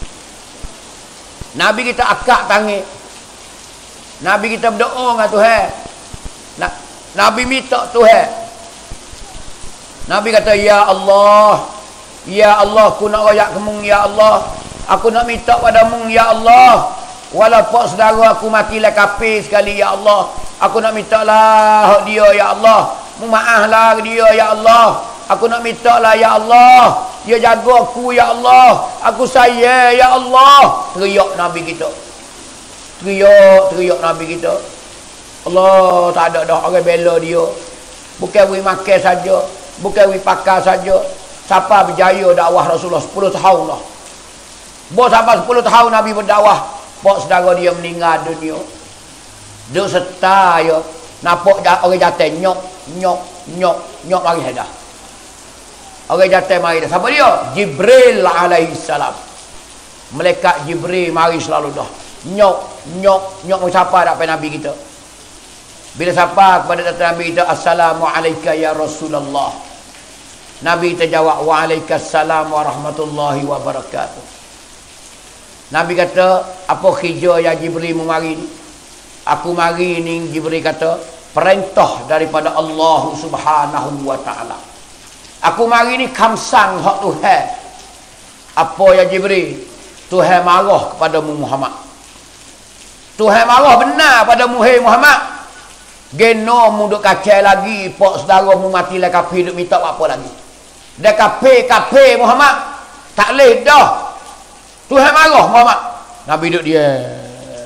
Nabi kita berdoa dengan Tuhan. Nabi minta Tuhan. Nabi kata, Ya Allah, aku nak royak kemung, Ya Allah. Aku nak minta padamu, Ya Allah. Walaupun saudara aku mati lah kafir sekali, Ya Allah. Aku nak minta lah dia, Ya Allah. Maaflah dia, Ya Allah. Aku nak minta lah, Ya Allah. Dia jaga aku, Ya Allah. Aku sayang, Ya Allah. Teriak Nabi kita. Teriak Nabi kita. Allah, tak ada dah orang bela dia. Bukan we makan saja. Bukan we pakar saja. Siapa berjaya dakwah Rasulullah 10 tahun lah. Sampai 10 tahun Nabi berdakwah. Pak saudara dia meninggal dunia. Duk serta ya. Nampak orang jatuh nyok mari dah. Orang jatuh mari dah. Siapa dia? Jibril alaihi salam. Malaikat Jibril mari selalu dah. Nyok siapa dak pai Nabi kita. Bila siapa kepada Nabi kita, Assalamualaikum ya Rasulullah. Nabi kita jawab, Waalaikumsalam warahmatullahi wabarakatuh. Nabi kata, apa kerja yang Jibril mari ni? Aku mari ni, Jibril kata, perintah daripada Allah Subhanahu wa taala. Aku mari ni kamsang hak Tuhan. Apa ya Jibril? Tuhan marah kepadamu Muhammad. Tuhan marah benar pada Muhammad. Geno mu duk kacau lagi, pak saudara mu mati lah kafir duk minta apa lagi. Dah kafir Muhammad. Tak leh dah. Tuhan marah Muhammad. Nabi duk dia.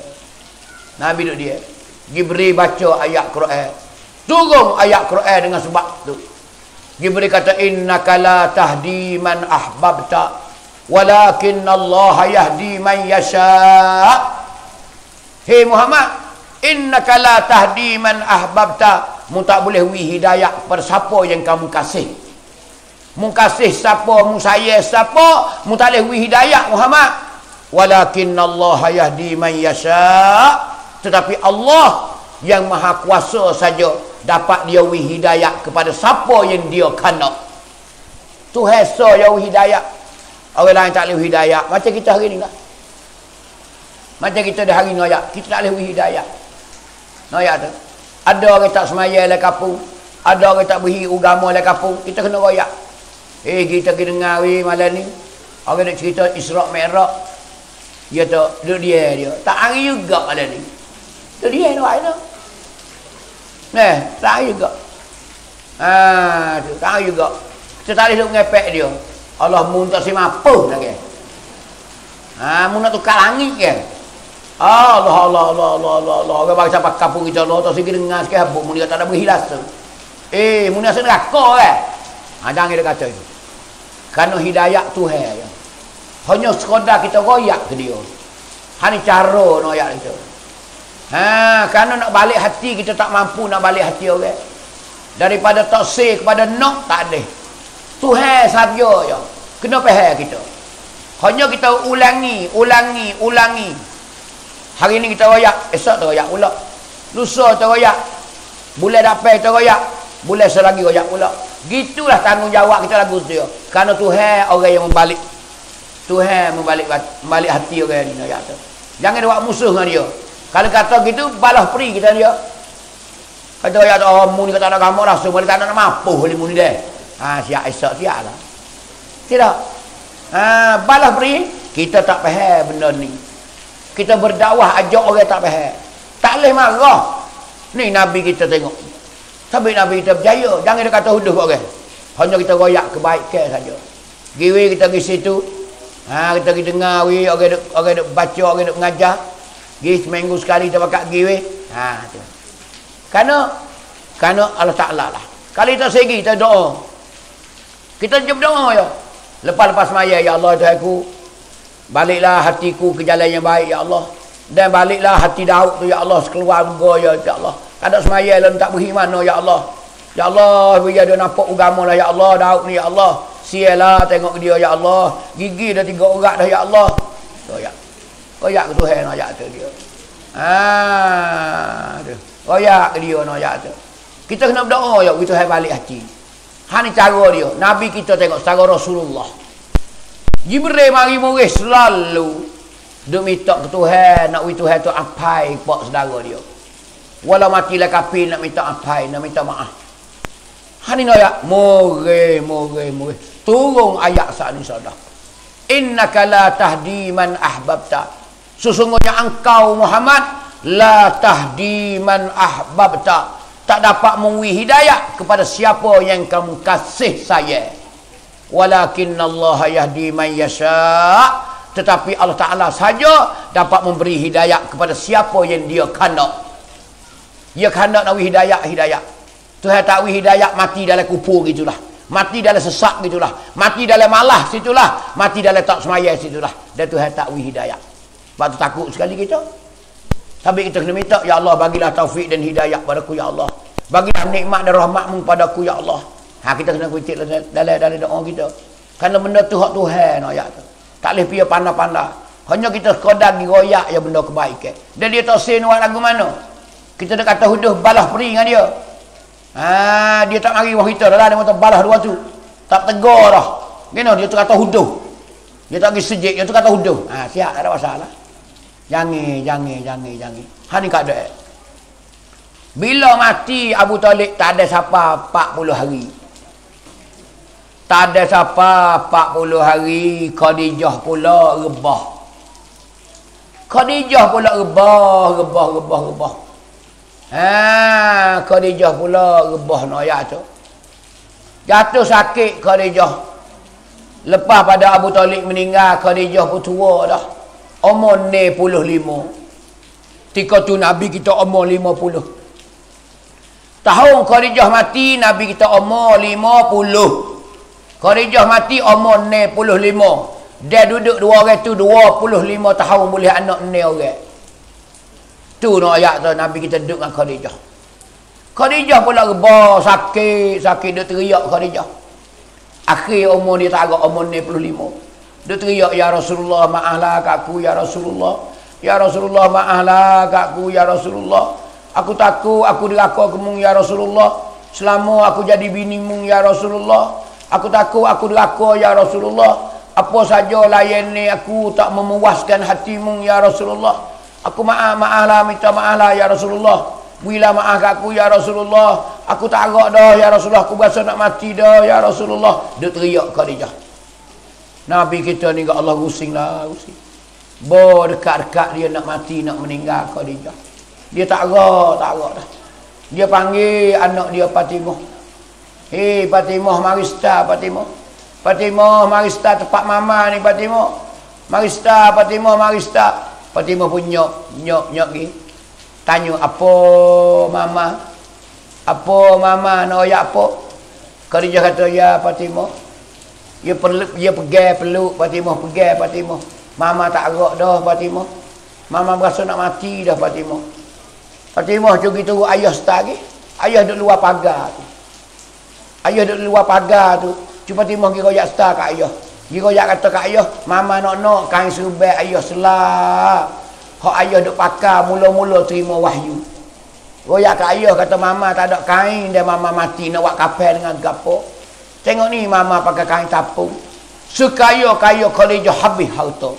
Jibril baca ayat Quran. Turun ayat Quran dengan sebab tu. Jibril kata, innaka la tahdi man ahbabta walakin Allah yahdi man yasha. Hei Muhammad, innaka la tahdi man ahbabta. Mu tak boleh wi hidayah kepada siapa yang kamu kasih. Mu kasih siapa, mu sayang siapa, mu tak boleh wi hidayah Muhammad. Walakin Allah yahdi man yasha. Tetapi Allah yang maha kuasa saja dapat dia wi hidayah kepada siapa yang dia kena. Tu hesa yang wi hidayah. Orang lain tak boleh wi hidayah. Macam kita hari ni kan. Macam kita dah hari noyak, kita tak boleh wi hidayah. Noyak tu. Ada orang tak semaya lah kapung. Ada orang tak beri agama lah kapung. Kita kena royak. Kita kena dengar malam ni. Orang nak cerita Isra' Mi'raj. Dia tak, dia. Tak hari juga malam ni. Tu dia nak buat tu. Tak hari juga. Tak hari juga. Kita tak boleh duk ngepek dia. Allah mu tak si mampu lagi. Mu nak tukar langit ke? Allah Allah Allah Allah Allah Allah. Orang bangsa pak kampung kita Allah tak segi dengar sikit habuk mu ni tak ada berhilas tu. Mu ni asal neraka ke? Jangan dia kata itu. Kerana hidayah Tuhan ya. Hanya sekadar kita royak ke dia. Hani cara nak royak itu. Kerana nak balik hati kita tak mampu nak balik hati orang. Daripada tak say kepada nak tak ada. Tuhan saja ya. Kena faham kita. Hanya kita ulangi. Hari ni kita royak, esok teroyak pula. Lusa teroyak. Bulan dapat teroyak. Bulan selagi royak pula. Gitulah tanggungjawab kita lagu tu. Kerana Tuhan orang yang membalik. Tuhan membalik hati orang ni royak tu. Jangan buat musuh dengan dia. Kalau kata gitu balas peri kita dia. Kata royak tu, mu ni kata nak gamuk langsung, boleh tak nak mampu boleh mu ni dah. Siap esok siap lah. Tidak. Balas peri, kita tak faham benda ni. Kita berdakwah ajak orang tak faham. Tak boleh marah. Ni Nabi kita tengok. Tapi Nabi kita berjaya. Jangan dia kata huduh orang. Hanya kita royak kebaikan saja. Giwi kita pergi situ. Kita pergi dengar orang duk baca, orang duk mengajar. Pergi seminggu sekali kita pakai giwi. Tu. Kerana Allah Ta'ala lah. Kalau kita segi, kita doa. Kita jumpa doa ya. Lepas-lepas maya, ya Allah Tuhanku. Baliklah hatiku ke jalan yang baik ya Allah. Dan baliklah hati Daud tu ya Allah sekeluarga ya Allah. Tak ada semaya lah tak beri mana ya Allah. Ya Allah biar dia nampak agama lah ya Allah Daud ni ya Allah. Sialah tengok dia ya Allah. Gigi dah 3 urat dah ya Allah. Royak. Royak ke Tuhan royak tu dia. Royak ke dia royak tu. Kita kena berdoa ya Tuhan balik hati. Ni cara dia. Nabi kita tengok cara Rasulullah. Jibril mari murid selalu duk minta ke Tuhan, nak Tuhan tu apai pak saudara dia. Walau matilah kafir nak minta apai, nak minta maaf. Hani noya murid. Turun ayat saat ni saudara. Innaka la tahdi man ahbabta. Sesungguhnya engkau Muhammad la tahdi man ahbabta. Tak dapat memberi hidayah kepada siapa yang kamu kasih sayang. Walakinna Allah yahdi man yasha. Tetapi Allah Ta'ala saja dapat memberi hidayah kepada siapa yang dia khanak. Dia khanak nak beri hidayah. Tuhan tak beri hidayah mati dalam kupur gitulah. Mati dalam sesak gitulah. Mati dalam malah situlah. Mati dalam tak semaya situlah. Dan Tuhan tak beri hidayah. Sebab tu takut sekali kita. Tapi kita kena minta, ya Allah bagilah taufik dan hidayah padaku ya Allah. Bagilah nikmat dan rahmatmu padaku ya Allah. Kita kena kuitik dalam doa kita. Kerana benda tu hak Tuhan ayat tu. Tak boleh pergi pandai-pandai. Hanya kita sekadar diroyak ya benda kebaikan. Dan dia tak say nak lagu mana. Kita dah kata huduh balas peri dengan dia. Dia tak mari wah kita dah lah. Dia kata balas dua tu. Tak tegur dah. Gimana dia tu kata huduh. Dia tak pergi sejik. Dia tu kata huduh. Siap tak ada masalah. Jangan. Ni keadaan. Bila mati Abu Talib tak ada siapa 40 hari. Tak ada siapa 40 hari. Khadijah pula rebah. Khadijah pula rebah. Khadijah pula rebah noyak tu. Jatuh sakit Khadijah. Lepas pada Abu Talib meninggal, Khadijah pun tua dah. Umur 45. Ketika tu Nabi kita umur 50. Tahun Khadijah mati, Nabi kita umur 50. Khadijah mati umur 65. Dia duduk dua orang tu 25 tahun boleh anak ni orang. Tu nak ayat tu Nabi kita duduk dengan Khadijah. Khadijah pula rebah, sakit dia teriak Khadijah. Akhir umur dia tak agak umur 65. Dia teriak, ya Rasulullah maaflah kakku ya Rasulullah. Ya Rasulullah maaflah kakku ya Rasulullah. Aku takut aku diraka kemung ya Rasulullah. Selama aku jadi binimu ya Rasulullah. Aku takut aku diraka ya Rasulullah. Apa saja layan ni aku tak memuaskan hatimu ya Rasulullah. Aku maaflah minta maaflah ya Rasulullah. Berilah maaf aku ya Rasulullah. Aku tak agak dah ya Rasulullah. Aku berasa nak mati dah ya Rasulullah. Dia teriak Khadijah. Nabi kita ni Allah rusing. Dekat-dekat dia nak mati, nak meninggal Khadijah. Dia tak agak dah. Dia panggil anak dia Fatimah. Fatimah mari start Fatimah. Fatimah mari start tempat mama ni Fatimah. Marista Fatimah, Marista. Fatimah pun nyok ni. Tanya, apa mama? Apa mama nak oyak apa? Khadijah kata, ya Fatimah. Dia pegang peluk Fatimah, pegang Fatimah. Mama tak gerak dah Fatimah. Mama berasa nak mati dah Fatimah. Fatimah cuci tu ayah start lagi. Ayah duduk luar pagar tu. Ayah duduk luar pagar tu. Cuma Fatimah pergi royak start kat ayah. Dia royak kata kat ayah, mama nak kain serban ayah selak. Hak ayah duk pakar mula-mula terima wahyu. Royak kat ayah kata mama tak ada kain dan mama mati nak buat kapal dengan gapo. Tengok ni mama pakai kain tapung. Sekaya-kaya Khadijah habis harta.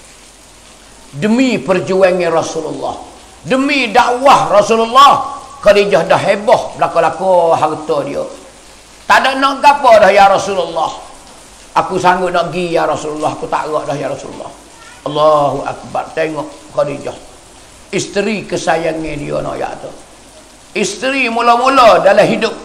Demi perjuangan Rasulullah. Demi dakwah Rasulullah. Khadijah dah heboh belaka-laka harta dia. Tak ada nak gapo dah ya Rasulullah. Aku sanggup nak pergi ya Rasulullah. Aku tak gerak dah ya Rasulullah. Allahu Akbar. Tengok Khadijah. Isteri kesayangan dia nak ya tu. Isteri mula-mula dalam hidup.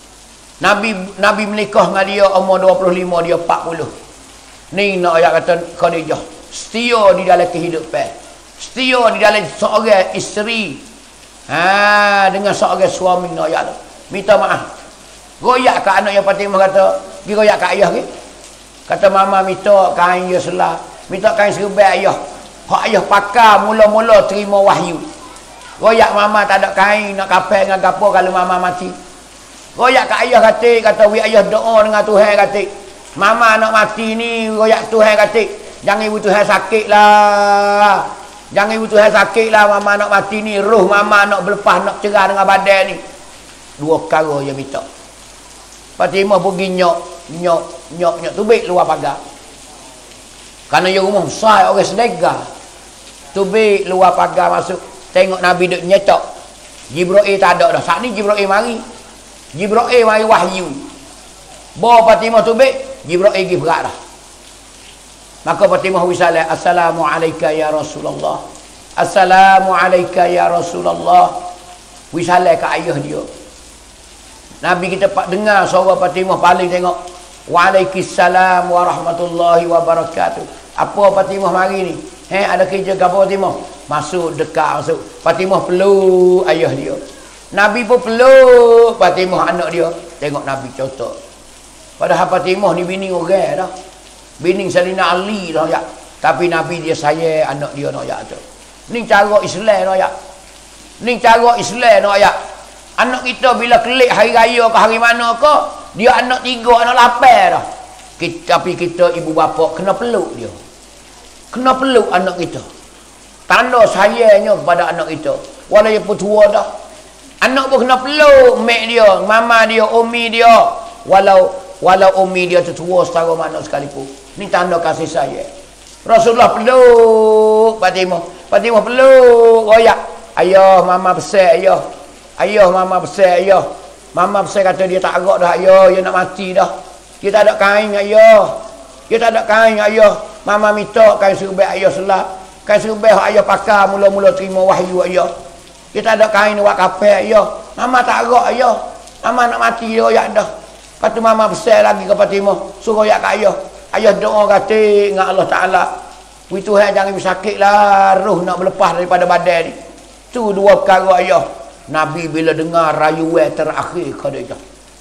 Nabi menikah dengan dia umur 25, dia 40. Ni nak ayat kata Khadijah. Setia di dalam kehidupan. Setia di dalam seorang isteri. Dengan seorang suami nak ayat tu. Minta maaf. Royak kat anak yang Fatimah kata, pergi royak kat ayah ke? Kata mama minta kain dia selah. Minta kain serban ayah. Hak ayah pakar mula-mula terima wahyu. Royak mama tak ada kain nak kapal dengan gapo kalau mama mati. Royak kat ayah kata wi ayah doa dengan Tuhan kata. Mama nak mati ni royak Tuhan kata. Jangan ibu Tuhan sakit lah. Jangan ibu Tuhan sakit lah mama nak mati ni. Roh mama nak berlepas nak cerah dengan badan ni. Dua perkara yang minta. Fatimah pergi nyok tubik luar pagar. Kerana dia rumah besar orang sedega. Tubik luar pagar masuk. Tengok Nabi duk nyetok. Jibril tak ada dah. Saat ni Jibril mari. Jibril mari wahyu. Bawa Fatimah tubik, Jibril pergi berat dah. Maka Fatimah wisalah, Assalamualaikum ya Rasulullah. Assalamualaikum ya Rasulullah. Wisalah ke ayah dia. Nabi kita dengar suara Fatimah paling tengok. Waalaikumsalam warahmatullahi wabarakatuh. Apa Fatimah mari ni? Ada kerja ke apa Fatimah? Masuk dekat masuk. Fatimah peluk ayah dia. Nabi pun peluk Fatimah anak dia. Tengok Nabi contoh. Padahal Fatimah ni bini orang dah. Bini Sayyidina Ali dah ya. Tapi Nabi dia sayang anak dia nak ya tu. Ni cara Islam nak ya. Ni cara Islam nak ya. Anak kita bila kelik hari raya ke hari mana ke, dia anak 3, anak 8 dah. Tapi kita ibu bapa kena peluk dia. Kena peluk anak kita. Tanda sayangnya kepada anak kita. Walaupun tua dah. Anak pun kena peluk mak dia, mama dia, umi dia. Walau umi dia tua setara mana sekalipun. Ni tanda kasih sayang. Rasulullah peluk Fatimah. Fatimah peluk royak. Ayah, mama besar ayah. Ayah, mama besar ayah. Mama besar kata dia tak agak dah ayah. Dia nak mati dah. Dia tak ada kain ayah. Dia tak ada kain ayah. Mama minta kain serban ayah selak. Kain serban ayah pakar mula-mula terima wahyu ayah. Dia tak ada kain buat kapal ayah. Mama tak agak ayah. Mama nak mati dia royak dah. Lepas tu mama besar lagi ke Fatimah. Suruh royak kat ayah. Ayah doa kata dengan Allah Ta'ala. Wi Tuhan jangan sakit lah. Roh nak berlepas daripada badan ni. Tu dua perkara ayah. Nabi bila dengar rayuan terakhir Khadijah.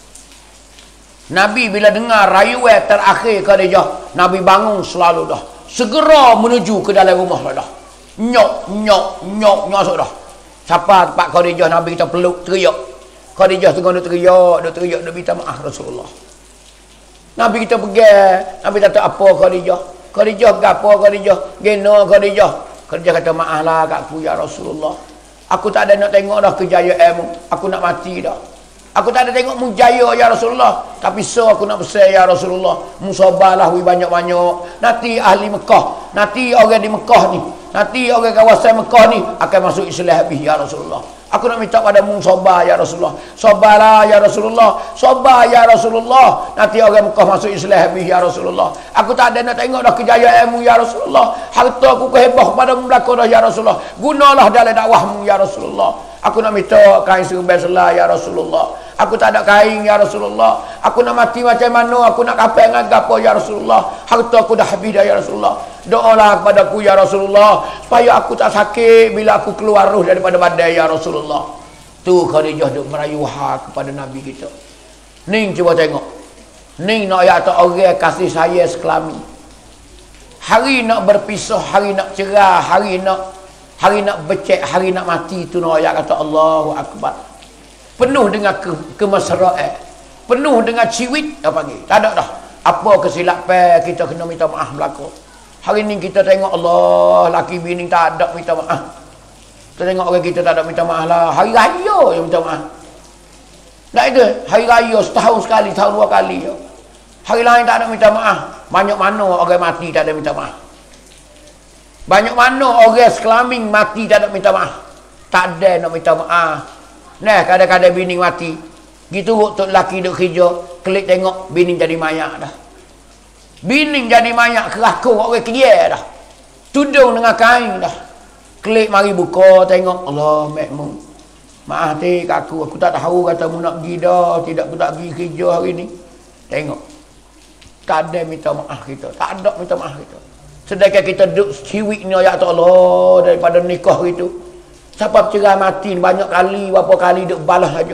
Nabi bila dengar rayuan terakhir Khadijah, Nabi bangun selalu dah. Segera menuju ke dalam rumah dah. Nyok masuk dah. Siapa tempat Khadijah Nabi kita peluk teriak. Khadijah tengah teriak minta maaf Rasulullah. Nabi kita pegang, Nabi kata apa Khadijah? Khadijah gapo Khadijah? Geno Khadijah. Khadijah kata maaflah kat aku ya Rasulullah. Aku tak ada nak tengok dah kejayaanmu. Aku nak mati dah. Aku tak ada tengok mujaya ya Rasulullah. Tapi aku nak besar ya Rasulullah. Musabalah banyak-banyak. Nanti ahli Mekah. Nanti orang di Mekah ni. Nanti orang kawasan Mekah ni akan masuk Islam habis ya Rasulullah. Aku nak minta padamu sabar ya Rasulullah. Sabarlah ya Rasulullah. Sabar ya Rasulullah. Nanti orang Mekah masuk Islam habis ya Rasulullah. Aku tak ada nak tengok dah kejayaanmu ya Rasulullah. Harta aku kehebah padamu belaka dah ya Rasulullah. Gunalah dalam dakwahmu ya Rasulullah. Aku nak minta kain serban selah ya Rasulullah. Aku tak ada kain ya Rasulullah. Aku nak mati macam mana? Aku nak kapal dengan gapo ya Rasulullah. Harta aku dah habis dah ya Rasulullah. Doalah kepada aku ya Rasulullah supaya aku tak sakit bila aku keluar roh daripada badan ya Rasulullah. Tu Khadijah duk merayuha kepada Nabi kita. Ning cuba tengok. Ning nak ya tak orang kasih saya sekelamin. Hari nak berpisah, hari nak cerah, hari nak becek, hari nak mati, tu nak ayat kata Allahu Akbar. Penuh dengan kemesraan, penuh dengan ciwit apa panggil. Tak ada dah. Apa kesilapan kita kena minta maaf berlaku. Hari ni kita tengok Allah, laki bini tak ada minta maaf. Kita tengok orang kita tak ada minta maaf lah. Hari raya yang minta maaf. Tak itu, hari raya setahun sekali, tahun 2 kali. Hari lain tak ada minta maaf. Banyak mana orang mati tak ada minta maaf. Banyak mana orang sekelamin mati tak ada minta maaf. Tak ada nak minta maaf. Nah, kadang-kadang bini mati. Gitu tok laki duk kerja, klik tengok bini jadi mayat dah. Bini jadi mayat kerakuk orang kia dah. Tudung dengan kain dah. Klik mari buka tengok, Allah makmum. Maaf tik aku tak tahu kata mu nak pergi dah, tidak aku tak pergi kerja hari ni. Tengok. Tak ada minta maaf kita. Tak ada minta maaf kita. Sedangkan kita duduk ciwik ni ya Allah daripada nikah gitu. Siapa cerai mati banyak kali, berapa kali duk balas saja.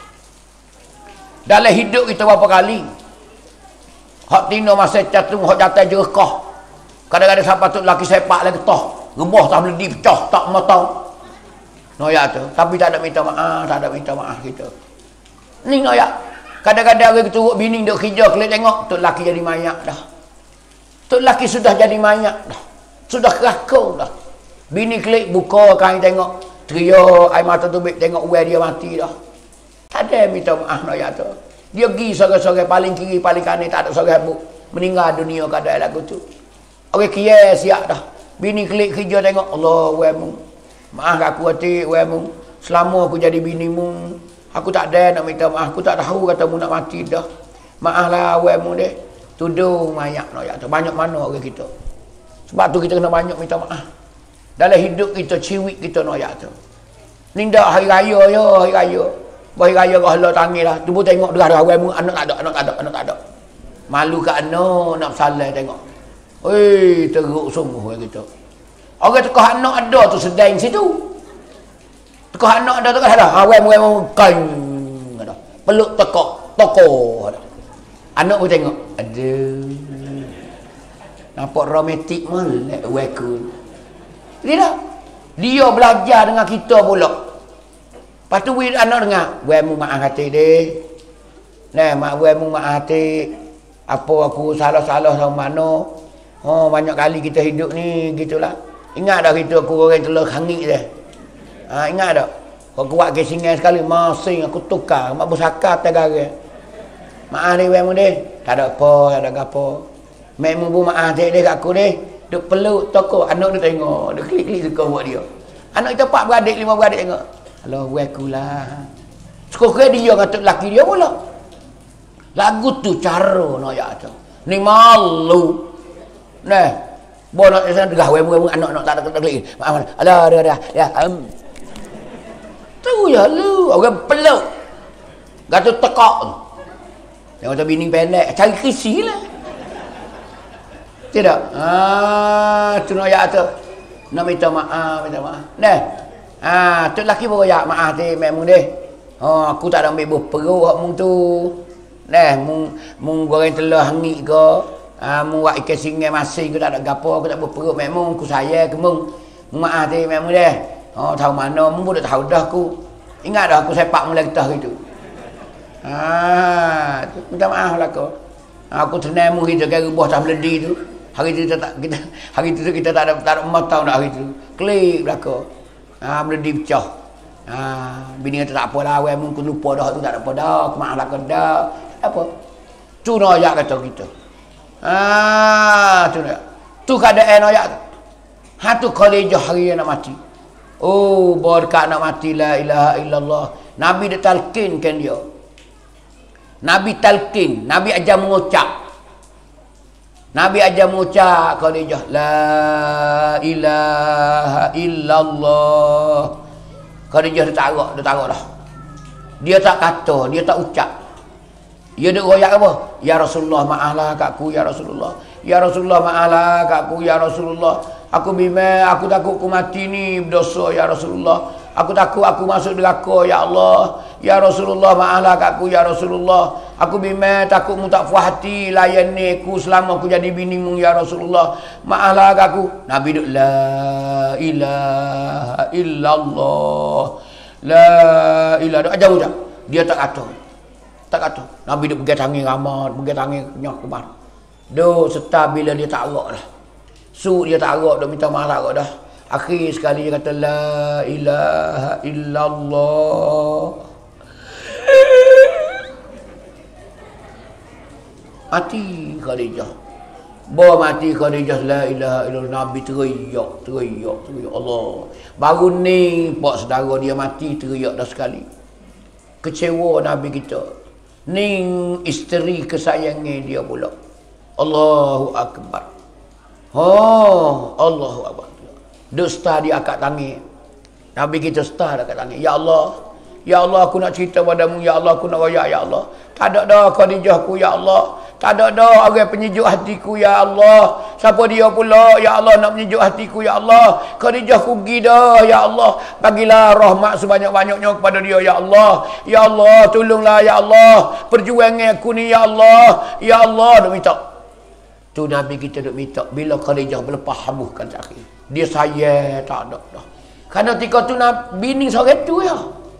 Dalam hidup kita berapa kali. Hak tino masa catung, hak jatuh jerekah. Kadang-kadang siapa tu laki sepak lagi toh. Rebah tak boleh dipecah, tak matau. Noyak tu. Tapi tak ada minta maaf, tak ada minta maaf kita. Ni noyak. Kadang-kadang orang keturut bini duk kerja, klik tengok, tok laki jadi mayat dah. Tok laki sudah jadi mayat dah. Sudah kerakau dah. Bini klik buka kain tengok, teriak air mata tubik tengok uang dia mati dah. Tak ada minta maaf nak ya tu. Dia pergi sore-sore paling kiri paling kanan tak ada sore habuk. Meninggal dunia keadaan lagu tu. Orang kia siap dah. Bini klik kerja tengok, Allah uangmu. Maaf aku hati uangmu. Selama aku jadi binimu, aku tak ada nak minta maaf. Aku tak tahu kata mu nak mati dah. Maaflah awakmu deh. Tudung mayat nak ya tu. Banyak mana orang kita. Sebab tu kita kena banyak minta maaf. Dalam hidup kita, ciwik kita nak ya tu. Ni dah hari raya ya, hari raya. Hari raya kau Allah tangi lah. Tu pun tengok dah awakmu anak tak ada, anak tak ada. Malu kat anak nak bersalah tengok. Oi, teruk sungguh orang kita. Orang tekah anak ada tu sedang situ. Tekah anak ada tekah ada. Awakmu kan ada. Peluk tekak, toko ada. Anak pun tengok. Aduh. Nampak romantik molek awakku. Dia belajar dengan kita pula. Lepas tu anak dengar, awakmu maaf hati deh. Nah, awakmu maaf hati. Apa aku salah-salah sama mana. Oh, banyak kali kita hidup ni gitulah. Ingat dah kita aku orang telur hangit dah. Ingat tak? Kau kuat ke singai sekali, masing aku tukar. Mak bersakar tegara. Maaf ni wemu deh. Tak ada apa, tak ada apa. Mek mu maaf deh kat aku deh. Duk peluk toko, anak dia tengok. Dia klik-klik suka buat dia. Anak kita 4 beradik, 5 beradik tengok. Alah, weku lah. Suka-suka dia kata lelaki dia pula. Lagu tu cara nak ya tu. Ni malu. Nah, bo nak sana degah wemu anak tak ada klik. Maaf. Alah, dah. Ya, tu ya lu, orang peluk. Gato tekak. Tengok tu bini pendek, cari kisi lah. Tidak. Tu nak ya tu. Nak minta maaf. Nah. Tu lelaki pun ya maaf ti mek mung deh. Oh, aku tak ada ambil buh perut hak mung tu. Nah, mung goreng telur hangit ke. Mung buat ikan singai masing aku tak ada gapo, aku tak buh perut mek mung, aku sayang ke mung. Maaf ti mek mung deh. Oh, tahu mana mung dah tahu dah aku. Ingat dah aku sepak mula getah gitu. Minta maaf lah kau. Aku tenang mu kita kan buah tak meledi tu. Hari tu kita tak ada emas tahu nak hari tu. Klik belaka. Meledi pecah. Bini kata tak apalah awak mu lupa dah tu tak ada apa dah. Maaf lah kau dah. Apa? Tu noyak kata kita. Tu noyak. Tu keadaan noyak tu. Tu Khadijah hari nak mati. Oh, berkat nak mati la ilaha illallah. Nabi dia talqinkan dia. Nabi talqin, Nabi ajar mengucap. Nabi ajar mengucap Khadijah la ilaha illallah. Khadijah dia tarak dah. Dia tak kata, dia tak ucap. Dia duk royak apa? Ya Rasulullah, maaflah kat aku, ya Rasulullah. Ya Rasulullah, maaflah kat aku, ya Rasulullah. Aku bimbang, aku takut aku mati ni berdosa, ya Rasulullah. Aku takut aku masuk neraka, ya Allah. Ya Rasulullah, maaflah kat aku, ya Rasulullah. Aku bimbang, takut mu tak puas hati layan ni aku selama aku jadi binimu, ya Rasulullah. Maaflah kat aku. Nabi duk, la ilaha illallah. La ilaha, ajar ucap. Dia tak kata. Tak kata. Nabi duk pegang tangan ramat, pegang tangan nyok kemar. Duk serta bila dia tak arak dah. Dia tak arak dah, minta maaf arak dah. Akhir sekali dia kata la ilaha illallah. Mati Khadijah. Mati Khadijah, la ilaha illallah. Nabi teriak Allah. Baru ni pak saudara dia mati, teriak dah sekali. Kecewa Nabi kita. Ni isteri kesayangan dia pula. Allahu Akbar. Oh, Allahu Akbar. Duk star dia akak tangan. Nabi kita star akak tangan. Ya Allah. Ya Allah, aku nak cerita padamu. Ya Allah, aku nak royak. Ya Allah. Tak ada dah Khadijahku, ya Allah. Tak ada dah orang penyejuk hatiku, ya Allah. Siapa dia pula, ya Allah, nak menyejuk hatiku, ya Allah. Khadijahku pergi dah, ya Allah. Bagilah rahmat sebanyak-banyaknya kepada dia, ya Allah. Ya Allah, tolonglah, ya Allah. Perjuangan aku ni, ya Allah. Ya Allah, duk minta. Tu Nabi kita duk minta. Bila Khadijah berlepas hambuhkan terakhir. Dia saya tak ada dah. Kerana ketika tu bini seorang tu ya.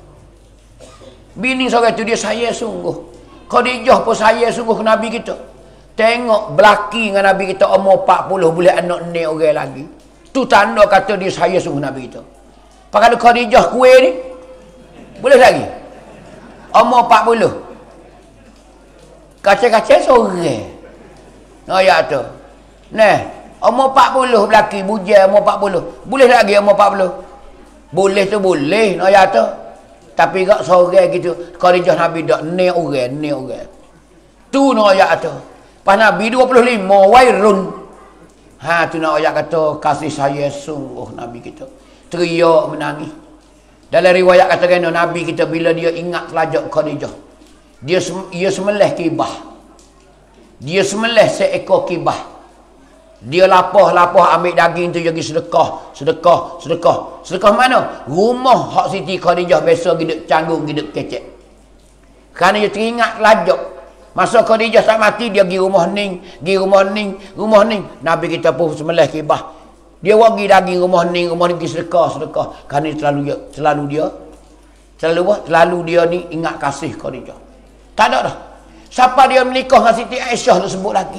Bini seorang tu dia saya sungguh. Khadijah pun saya sungguh ke Nabi kita. Tengok belaki dengan Nabi kita umur 40 boleh anak ni orang lagi. Tu tanda kata dia saya sungguh Nabi kita. Pakai Khadijah kue ni boleh lagi. Umur 40. Kaca-kaca sore. Oh ya tu. Nah, umur 40 belaki bujang umur 40. Boleh lagi umur 40. Boleh tu boleh. Oh ya tu. Tapi gak sore gitu, Khadijah Nabi dak ni orang. Tu nak ayat tu. Pas Nabi 25 wairun. Ha tu nak ayat kata kasih saya sungguh Nabi kita. Teriak menangis. Dalam riwayat kata kena Nabi kita bila dia ingat telajak Khadijah. Dia semelih kibah. Dia semelih seekor kibah. Dia lapah ambil daging tu jadi sedekah. Sedekah mana? Rumah hak Siti Khadijah biasa giduk canggung, giduk kecek. Kerana dia teringat lajak. Masa Khadijah tak mati dia pergi rumah ning. Nabi kita pun semelih kibah. Dia wagi daging rumah ning pergi sedekah. Kerana selalu dia ni ingat kasih Khadijah. Tak ada dah. Siapa dia menikah dengan Siti Aisyah tu sebut lagi.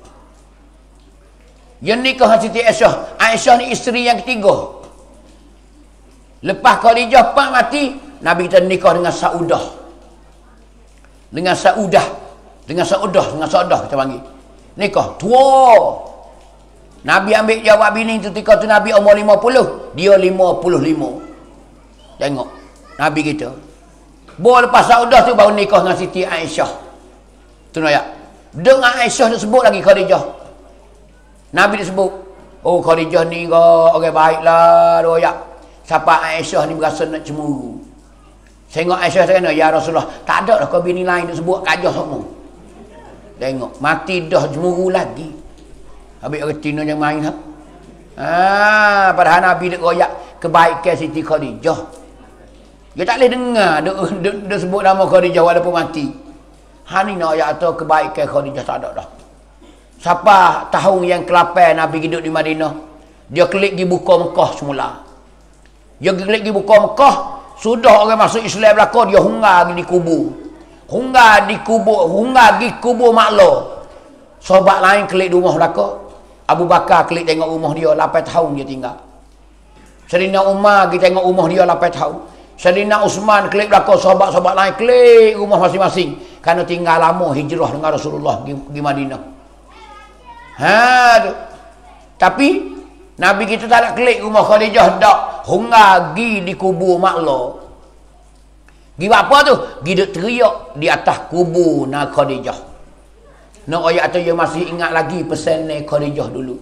Yang nikah dengan Siti Aisyah. Aisyah ni isteri yang ketiga. Lepas Khadijah pak mati, Nabi kita nikah dengan Saudah. Dengan Saudah kita panggil. Nikah tua. Nabi ambil jawab bini tu ketika tu Nabi umur 50, dia 55. Tengok Nabi kita. Baru lepas Saudah tu baru nikah dengan Siti Aisyah. Tu nak. Dengan Aisyah disebut lagi Khadijah. Nabi disebut, oh Khadijah ni orang baiklah, royak. Siapa Aisyah ni berasa nak cemburu. Tengok Aisyah kata, ya Rasulullah, tak ada dah kau bini lain nak sebut kajah semua. Tengok, mati dah cemburu lagi. Habis retina yang main ha. Padahal Nabi nak royak kebaikan Siti Khadijah. Dia tak boleh dengar dia sebut nama Khadijah walaupun mati. Ni nak royak atau kebaikan Khadijah tak ada dah. Siapa tahun yang ke-8 Nabi hidup di Madinah, dia klik pergi buka Mekah semula. Dia klik pergi buka Mekah, sudah orang masuk Islam belakang, dia hunggar pergi di kubur. Hunggar pergi kubur maklo. Sahabat lain klik di rumah belakang. Abu Bakar klik tengok rumah dia, 8 tahun dia tinggal. Sayyidina Umar pergi tengok rumah dia 8 tahun. Sayyidina Uthman klik belakang, sahabat-sahabat lain klik rumah masing-masing. Kerana tinggal lama hijrah dengan Rasulullah pergi Madinah. Tapi Nabi kita tak nak klik rumah Khadijah dak. Hunggar pergi di kubur maklo. Pergi apa tu? Pergi duk teriak di atas kubur nak Khadijah. Nak ayat tu dia masih ingat lagi pesan ni Khadijah dulu.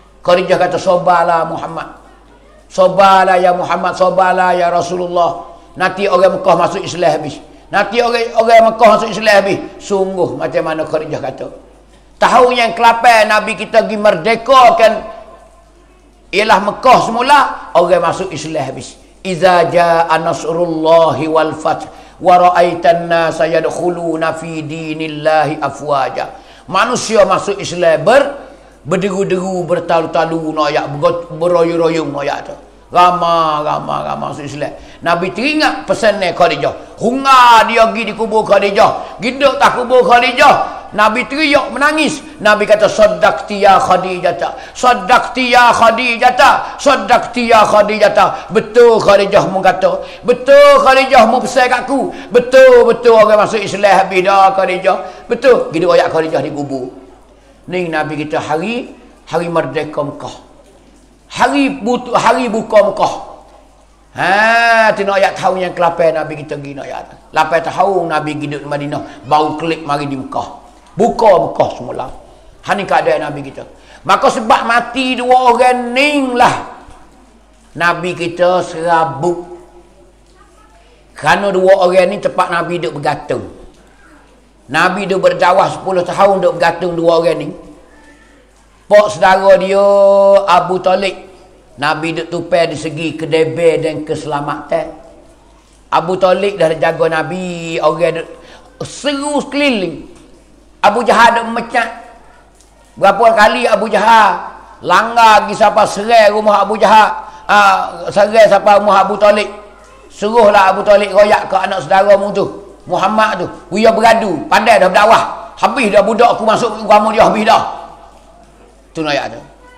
Khadijah kata sabarlah Muhammad. Sabarlah ya Muhammad, sabarlah ya Rasulullah. Nanti orang Mekah masuk Islam habis. Nanti orang Mekah masuk Islam habis. Sungguh macam mana Khadijah kata. Tahun yang ke-8 Nabi kita pergi merdeka kan, ialah Mekah semula, orang masuk Islam habis. Iza jaa nasrullahi wal fath wa ra'aitan nasa yadkhuluna fi dinillahi afwaja. Manusia masuk Islam berderu-deru, bertalu-talu noyak, beroyo-royong noyak tu. Ramai masuk Islam. Nabi teringat pesannya Khadijah. Hungar dia pergi di kubur Khadijah. Giduk tak kubur Khadijah. Nabi teriak menangis. Nabi kata, Saddaqti ya Khadijah. Saddaqti ya Khadijah. Saddaqti ya Khadijah. Betul Khadijah mu kata. Betul Khadijah mu pesan kat aku. Betul orang masuk Islam habis dah Khadijah. Betul. Giduk ayat Khadijah di kubur. Ni Nabi kita hari merdeka Mekah. Hari buka Mekah. Tu nak ayat tahun yang ke-8 Nabi kita pergi nak ayat. 8 tahun Nabi hidup di Madinah, baru klik mari di Mekah. Buka Mekah semula. Ni keadaan Nabi kita. Maka sebab mati dua orang ni lah Nabi kita serabut. Kerana dua orang ni tempat Nabi duduk bergantung. Nabi duduk berdakwah 10 tahun duduk bergantung dua orang ni. Pak saudara dia Abu Talib, Nabi duduk tupai di segi kedebel dan keselamatan. Abu Talib dah jaga Nabi, orang seru sekeliling. Abu Jahal duduk mecat. Berapa kali Abu Jahal langgar pergi siapa serai rumah Abu Jahal, serai siapa rumah Abu Talib. Suruhlah Abu Talib royak ke anak saudara mu tu, Muhammad tu. Buya beradu, pandai dah berdakwah. Habis dah budak aku masuk kamu dia habis dah. Tu nak ayat tu.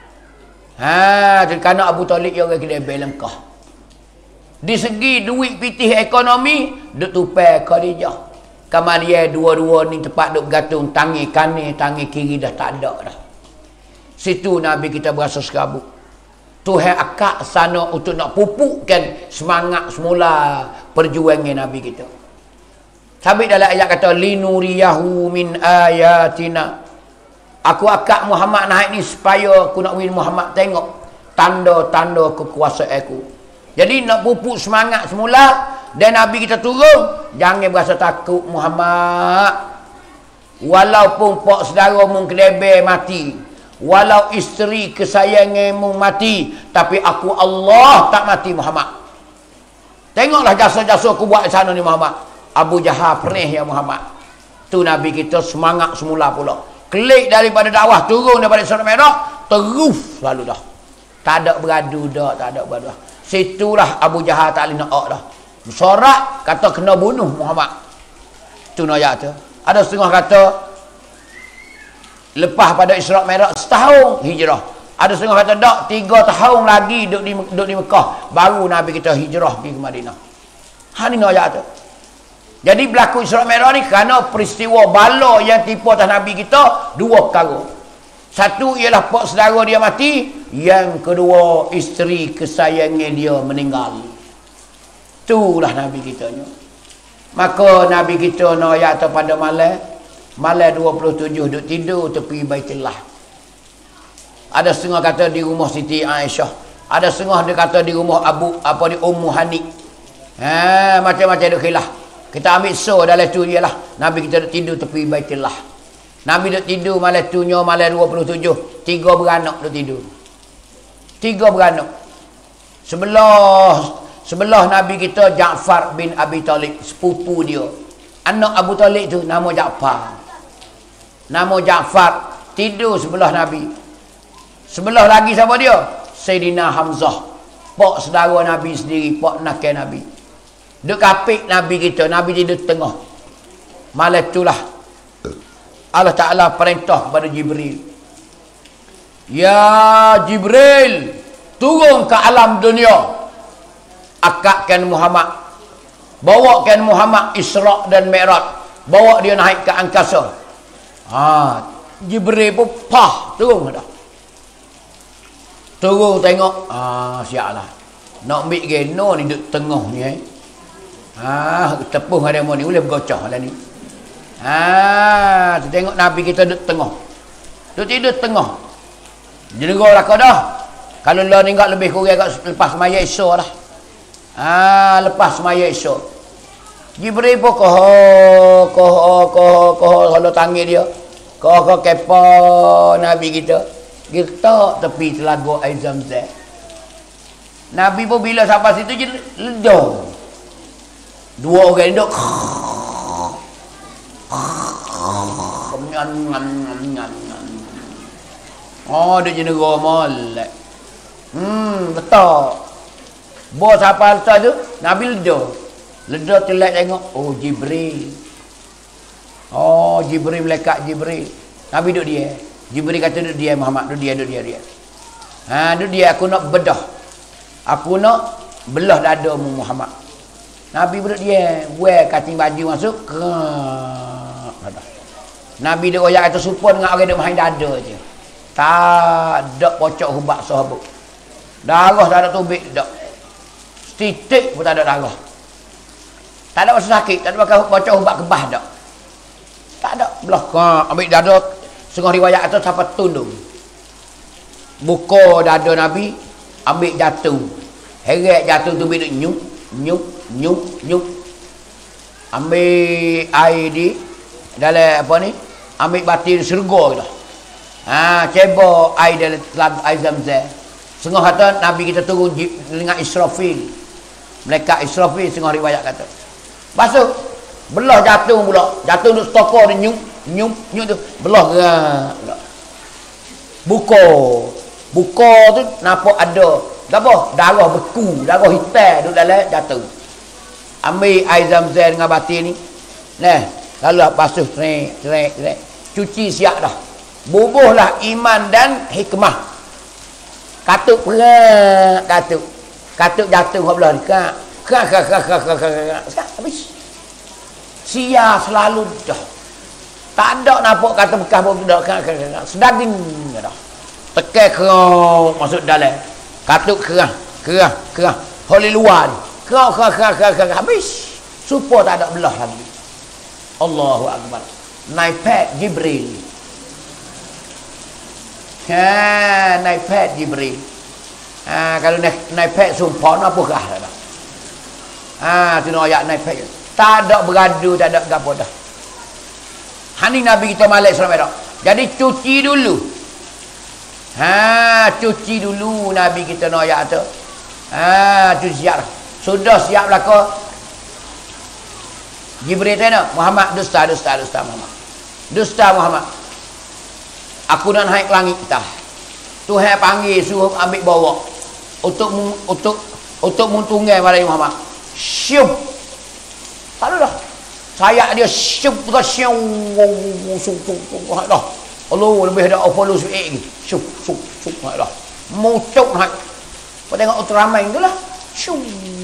Kerana Abu Talib yang orang kedebel lengkah. Di segi duit pitih ekonomi, duk tupai Khadijah. Kamaria dua-dua ni tempat duk bergantung, tangi kanan, tangi kiri dah tak ada dah. Situ Nabi kita berasa serabut. Tuhan akak sana untuk nak pupukkan semangat semula perjuangan Nabi kita. Sabit dalam ayat kata, linuriyahu min ayatina. Aku akak Muhammad naik ni supaya aku nak win Muhammad tengok tanda-tanda kekuasaan aku. Jadi nak pupuk semangat semula, dan Nabi kita turun, jangan berasa takut Muhammad. Walaupun pak saudara mu kedebel mati, walau isteri kesayanganmu mati, tapi aku Allah tak mati Muhammad. Tengoklah jasa-jasa aku buat sana ni Muhammad. Abu Jahal pernah ya Muhammad. Tu Nabi kita semangat semula pula. Klik daripada dakwah, turun daripada Surat Merah, terus lalu dah. Tak ada beradu dah, tak ada beradu dah. Situlah Abu Jahal tak boleh nak dah. Sorak kata kena bunuh Muhammad. Tu ayat tu. Ada setengah kata lepas pada Isra Merah setahun hijrah. Ada setengah kata tak, 3 tahun lagi duduk di Mekah, baru Nabi kita hijrah pergi ke Madinah. Ni ayat tu. Jadi berlaku Isra Merah ni kerana peristiwa bala yang tipu atas Nabi kita, 2 perkara. Satu ialah pak saudara dia mati, yang kedua isteri kesayangan dia meninggal. Itulah Nabi kita ni. Maka Nabi kita nak ayat pada malam 27 duduk tidur tepi Baitullah. Ada setengah kata di rumah Siti Aisyah, ada setengah dia kata di rumah Ummu Hani. Macam-macam ada khilaf. Kita ambil dalam tu ialah Nabi kita duduk tidur tepi Baitullah. Nabi duduk tidur malam tu malam 27, 3 beranak duduk tidur. 3 beranak. Sebelah Nabi kita Ja'far bin Abi Talib, sepupu dia. Anak Abu Talib tu nama Ja'far. Nama Ja'far tidur sebelah Nabi. Sebelah lagi siapa dia? Sayyidina Hamzah. Pak saudara Nabi sendiri, pak nakal Nabi. Duk kapik Nabi kita, Nabi tidur tengah. Malam itulah Allah Ta'ala perintah kepada Jibril. Ya Jibril, turun ke alam dunia. Akakkan Muhammad. Bawakan Muhammad Isra' dan Mi'raj. Bawa dia naik ke angkasa. Jibril pun turun dah. Turun tengok. Siaplah. Nak ambil geno ni duduk tengah ni. Tepuh ada ni boleh bergocah lah ni. Tengok Nabi kita duduk tengah. Duduk tidur tengah. Jenera lah kau dah. Kalau lah ni lebih kurang lepas maya Isya dah. Lepas semaya esok. Jibril pun kalau tangi dia. Kepa Nabi kita. Kita tepi telaga air Zamzam. Nabi pun bila sampai situ je ledor. Dua orang duduk. Oh, dia jenis molek. Betul. Bos apa letak tu? Nabi ledor. Ledor telak tengok. Oh, Jibril. Oh, Jibril melekat Jibril. Nabi duduk dia. Jibril kata duduk dia Muhammad. Duduk dia. Duduk dia. Aku nak bedah. Aku nak belah dadamu Muhammad. Nabi duduk dia. Kating baju masuk. Nabi dia royak kata supaya dengan orang duduk main dada je. Tak ada pocok hubak sahabat. Darah tak ada tubik tak. Titik pun tak ada darah. Tak ada rasa sakit, tak ada pocok hubak kebah tak. Tak ada. Belah ambil dada setengah riwayat kata sampai tundung. Buka dada Nabi, ambil jatuh. Heret jatuh tu bila nyuk. Ambil air di dalam apa ni? Ambil batin syurga gitu. Cebok air dalam air Zamzam. Setengah kata Nabi kita turun dengan Israfil. Mereka Israfil setengah riwayat kata. Masuk belah jatuh pula. Jatuh untuk stokor dia nyuk tu. Belah gerak. Buka tu nampak ada apa? Darah beku, darah hitam duduk dalam jatuh. Ambil air Zamzam dengan batin ni. Lalu basuh trek. Cuci siap dah. Bubuhlah iman dan hikmah. Katuk perak, katuk jatuh belah ni. Habis. Sia selalu dah. Tak ada nampak kata bekas budak sedaging dah. Tekan kerang masuk dalam. Katuk kerang. Holi luar ni. Kerang. Habis. Supaya tak ada belah lagi. Allahu Akbar. Naik Jibril. Naik Jibril. Kalau naik sumpah apakah dah. Tu ayat naik. Tak ada beradu, tak ada gapo dah. Hani Nabi kita Malik selama dah. Jadi cuci dulu. Cuci dulu Nabi kita no ayat tu. Cuci siap. Sudah siap lah kau. Jibril tanya, Muhammad dusta Muhammad. Dusta Muhammad. Aku nak naik ke langit kita. Tuhan panggil suruh ambil bawa untuk muntungai malai Muhammad. Syup. Tak ada dah. Sayap dia syup dah syup. Dah. Allah lebih ada follow lagi. Syup dah. Mutuk naik. Kau tengok Ultraman tu lah. Syup.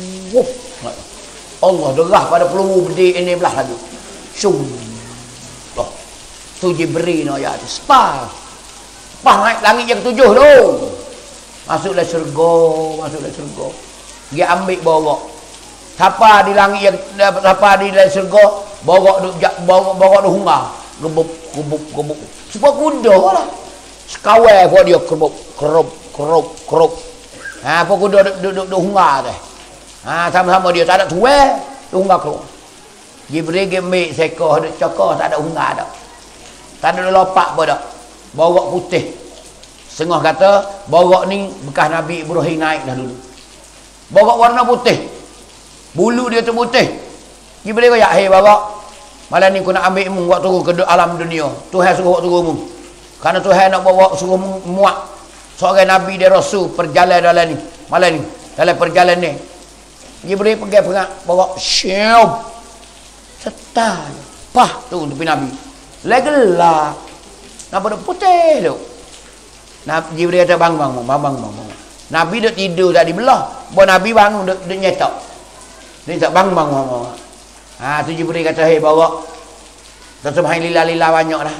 Allah derah pada peluru bedek ini belah lagi. Syup. Dah. Tu Jibril no ya. Spa naik langit yang ketujuh tu. Masuklah syurga. Dia ambil bawa. Siapa di langit yang siapa di dalam syurga, bawa duk hungar. Gebuk. Sebab kuda lah. Sekawai buat dia kerup. Apa kuda duk hungar tu. Sama-sama dia tak ada tuai, hungar kerup. Jibril ambil seekor duk cokor tak ada hungar dak. Tak ada lopak pun dak. Borok putih. Setengah kata borok ni bekas Nabi Ibrahim naik dah dulu. Borok warna putih. Bulu dia tu putih. Jibril kata, "Hei borok, malam ni aku nak ambil mu buat turun ke alam dunia. Tuhan suruh buat turun mu. Karena Tuhan nak bawa suruh muat seorang Nabi dan Rasul perjalanan dalam ni. Malam ni dalam perjalanan ni." Jibril pergi perak borok syup. Setan. Pah tu tepi Nabi. Legelak. Nampak putih tu. Jibril kata bang. Nabi duk tidur tak dibelah. Bawa Nabi bangun duk nyetok. Dia tak bang. Tu Jibril kata, "Hei bawa. Subhanallah lillah banyak dah."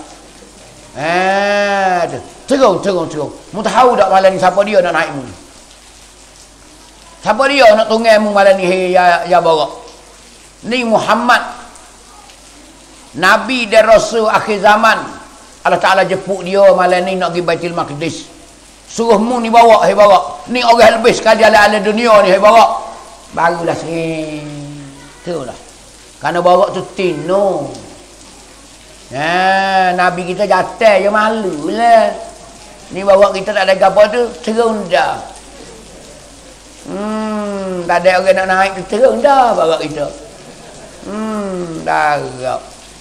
Terung. Mu tahu tak malam ni siapa dia nak naik mu? Siapa dia nak tunggai mu malam ni, hei ya bawa? Ni Muhammad. Nabi dan Rasul akhir zaman. Allah Ta'ala jepuk dia malam ni nak pergi Baitul Maqdis. Suruh mu ni bawa, hei bawa. Ni orang lebih sekali ala dunia ni, hei bawa. Barulah sering. Itulah. Karena bawa tu tino. Nabi kita jatuh je malu lah. Ni bawa kita tak ada apa tu, terung dah. Tak ada orang nak naik tu, terung dah bawa kita. Darab.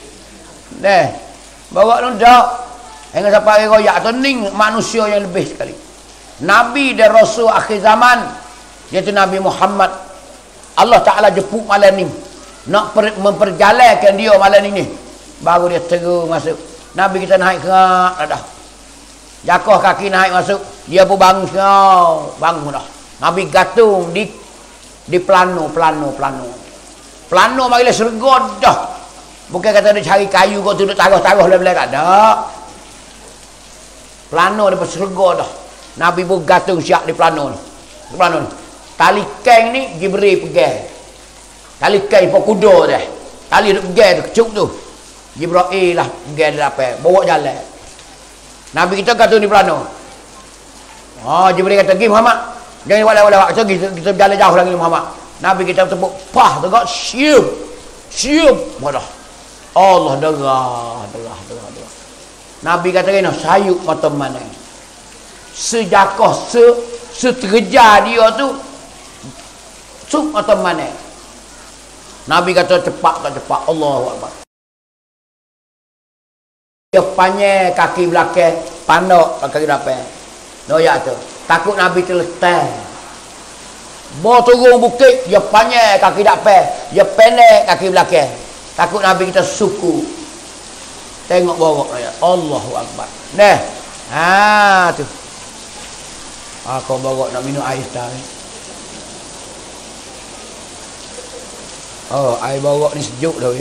Bawa tu dah. Hingga sampai hari royak tu ning manusia yang lebih sekali. Nabi dan Rasul akhir zaman, iaitu Nabi Muhammad. Allah Ta'ala jemput malam ni. Nak memperjalankan dia malam ni. Baru dia terus masuk. Nabi kita naik kerak dah. Jakoh kaki naik masuk. Dia pun bangun sekarang. Bangun dah. Nabi gantung di plano. Plano marilah sergot dah. Bukan kata dia cari kayu kau duduk taruh-taruh level tak ada. Plano dia sergot dah. Nabi pun gantung siap di plano ni. Tali keng ni Jibril pegang. Tali keng pun kuda dah. Tali duk pegang tu kecuk tu. Jibril lah pegang dia dapat. Bawa jalan. Nabi kita gantung di plano. Jibril kata, "Gi Muhammad. Jangan lewat-lewat. Kita berjalan jauh lagi Muhammad." Nabi kita tepuk pah tegak siup. Wadah. Allah derah. Nabi kata kena sayup mata mana. Sejakoh seterja dia tu sup mata mana. Nabi kata cepat tak cepat. Allahu Akbar. Dia panjang kaki belakang, pandok kaki belakang. Noyak tu. Takut Nabi terletak. Bawa turun bukit, dia panjang kaki depan, dia pendek kaki belakang. Takut Nabi kita suku. Tengok bawah ayat. Allahu Akbar. Tu. Kau bawa nak minum air dah. Air bawa ni sejuk dah.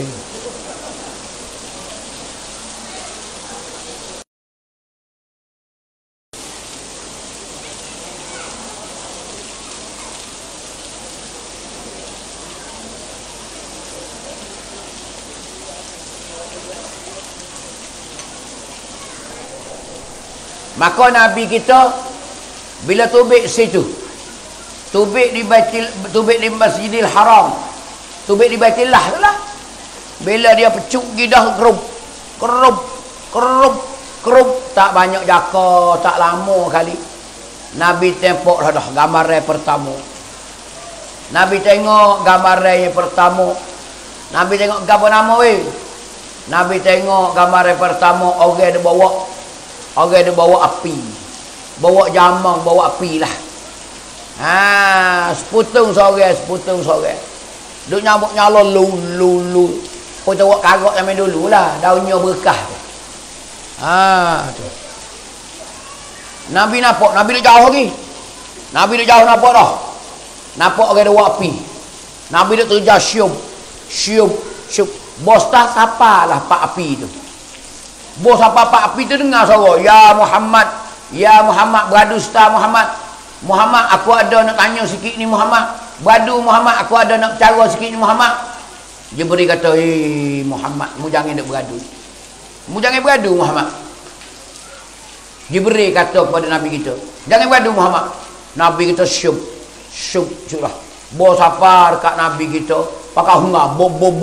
Maka Nabi kita bila tubik situ, tubik di Masjidil Haram, tubik di Baitillah tu lah. Bila dia pecuk gidah kerup, tak banyak jaka, tak lama kali. Nabi tengok dah gambar pertama. Nabi tengok gambar yang pertama. Nabi tengok apa nama weh? Nabi tengok gambar pertama orang dia bawa api. Bawa jamang, bawa api lah. Seputung sorang. Duk nyambuk nyalon lu. Pun tawak karok zaman dulu lah. Daunnya berkah tu. Tu. Nabi nampak. Nabi duk jauh lagi. Nabi duk jauh nampak dah. Nampak orang dia bawa api. Nabi duk terjah syup. Bos tak siapa lah pak api tu. Bos apa pak api tu dengar suara. Ya Muhammad, beradu star Muhammad. Muhammad, aku ada nak tanya sikit ni Muhammad. Beradu Muhammad, aku ada nak bicara sikit ni Muhammad. Jibril kata, Muhammad, mu jangan nak beradu. Mu jangan beradu Muhammad. Jibril kata kepada Nabi kita, jangan beradu Muhammad. Nabi kita syub lah. Bos apa dekat Nabi kita, pakai hungar,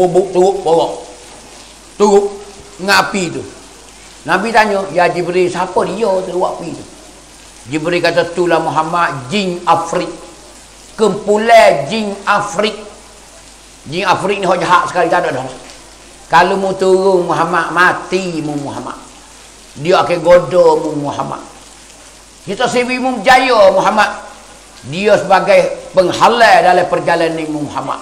turuk ngapi tu. Nabi tanya, ya Jibril, siapa dia tu api tu? Jibril kata, itulah Muhammad, jin Afrik. Kumpulan jin Afrik. Jin Afrik ni hak jahat sekali, tak ada dah. Kalau mu turun Muhammad, mati mu Muhammad. Dia akan goda mu Muhammad. Kita sibi mu berjaya Muhammad. Dia sebagai penghalang dalam perjalanan mu Muhammad.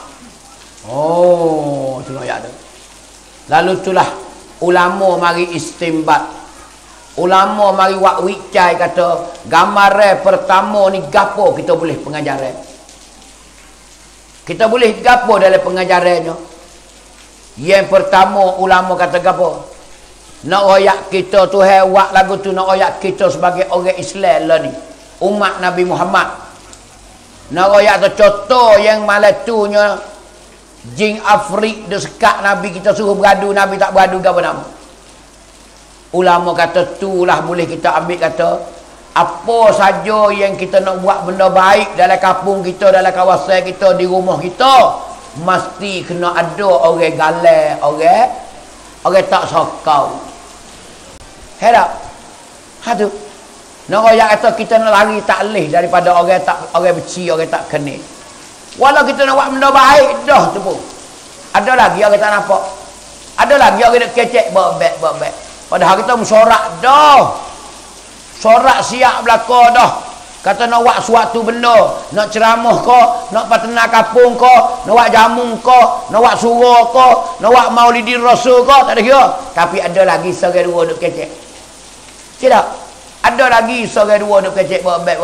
Itu ayat tu. Lalu itulah ulama mari istimbat. Ulama mari wak wicai kata gambaran pertama ni gapo kita boleh pengajaran. Kita boleh gapo dalam pengajarannya. Yang pertama ulama kata gapo? Nak royak kita Tuhan wak lagu tu nak royak kita sebagai orang Islam lah ni. Umat Nabi Muhammad. Nak royak tu contoh yang malatunya jin Afrik dia sekat Nabi kita suruh beradu, Nabi tak beradu ke apa nama. Ulama kata itulah boleh kita ambil kata Apa saja yang kita nak buat benda baik dalam kampung kita, dalam kawasan kita, di rumah kita, mesti kena ada orang galak, orang tak sokau. Harap. Tu. Nak royak kata kita nak lari tak leh daripada orang beci, orang tak kenal. Walau kita nak buat benda baik dah tu pun. Ada lagi orang tak nampak. Ada lagi orang nak kecek berbek. Padahal kita mensorak dah. Sorak siap belaka dah. Kata nak buat suatu benda, nak ceramah ke, nak patena kampung ke, nak buat jamu ke, nak buat surah ke, nak buat maulidin rasul ke, tak ada kira. Tapi ada lagi seorang dua duk kecek. Tidak. Ada lagi seorang dua duk kecek berbek.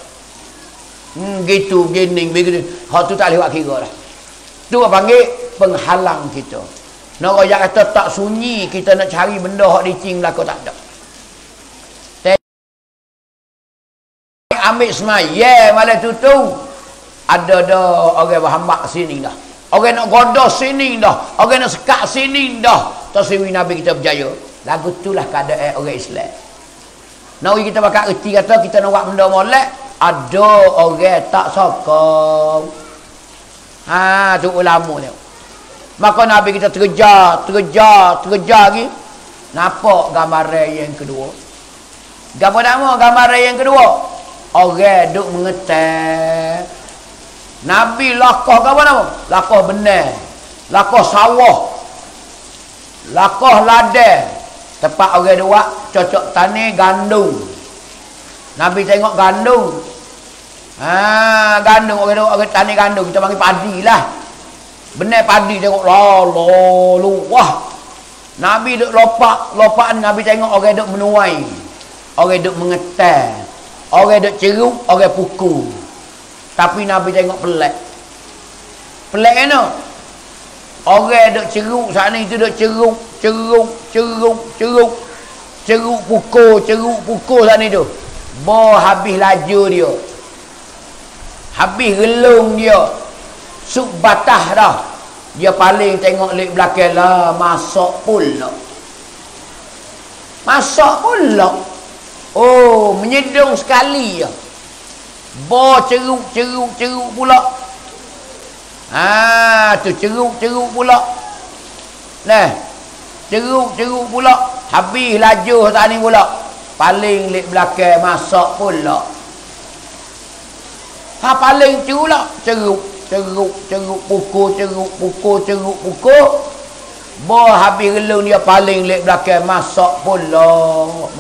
Gitu, gini, begitu. Hak tu tak boleh buat kira dah. Tu apa panggil penghalang kita. Nak royak kata tak sunyi, kita nak cari benda hak licin belaka tak ada. Ambil semaya malam tu ada dah orang berhambak sini dah, orang nak godos sini dah, orang nak sekat sini dah. Tasawuf Nabi kita berjaya. Lagu itulah keadaan orang Islam. Nawi kita bakal erti kata kita nak buat benda molek, ada orang tak sokong. Tu ulama ni. Maka Nabi kita terkejar lagi. Nampak gambaran yang kedua. Gambaran yang kedua. Orang duk mengetek. Nabi lakoh ke apa nama? Lakoh benar. Lakoh sawah. Lakoh ladang. Tempat orang duk cocok tani gandum. Nabi tengok gandum. Gandum orang tani gandum. Kita panggil padi lah. Benar padi tengok luah. Nabi duk lopak Nabi tengok orang duk menuai. Orang duk mengetek. Orang duk ceruk, orang pukul. Tapi Nabi tengok pelak. Pelak kan? Orang duk ceruk sana itu duk ceruk, pukul sana itu. Habis laju dia. Habis gelung dia. Sub batah dah. Dia paling tengok lek belakang lah, masak pula. Oh, menyedung sekali ya. Ceruk pula. Tu ceruk pula. Nah. Ceruk pula. Habis laju tadi pula. Paling lek belakang masak pula. Paling pula ceruk, pukul. Habis gelung dia paling lek belakang masak pula.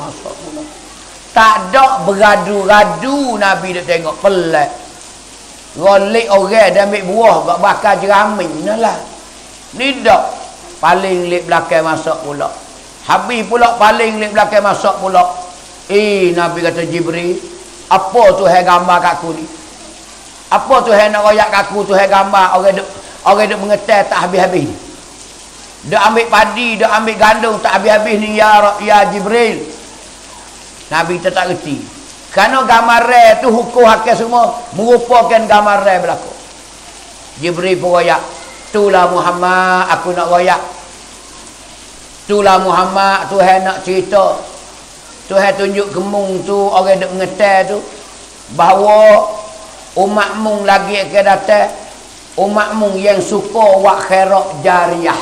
Tak ada beradu-radu Nabi dia tengok pelak. Golek orang dia ambil buah gak bakar jeramin lah. Ni dak paling lek belakang masak pula. Habis pula paling lek belakang masak pula. Nabi kata Jibril, apa tu hai gambar kat aku ni? Apa tu hai nak royak kat aku tu hai gambar orang duk mengetai tak habis-habis. Dak ambil padi, dak ambil gandum tak habis-habis ni ya Jibril. Nabi kita tak reti. Kerana gambaran tu hukum hakim semua merupakan gambaran berlaku. Jibril pun royak. Itulah Muhammad aku nak royak. Itulah Muhammad Tuhan nak cerita. Tuhan tunjuk gemung tu orang duk mengetai tu. Bahawa umatmu lagi akan datang. Umatmu yang suka buat khairat jariah.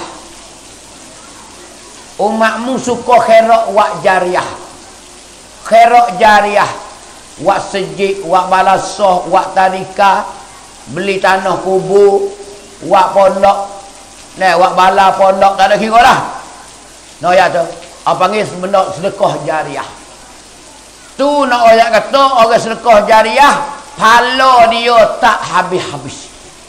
Umatmu suka khairat buat jariah. Khairat jariah, buat sejid, buat balasah, buat tadika, beli tanah kubur, buat pondok, buat bala pondok, tak ada kira lah. Ya tu, apa panggil benda sedekah jariah. Tu nak orang kata orang sedekah jariah, pahala dia tak habis-habis.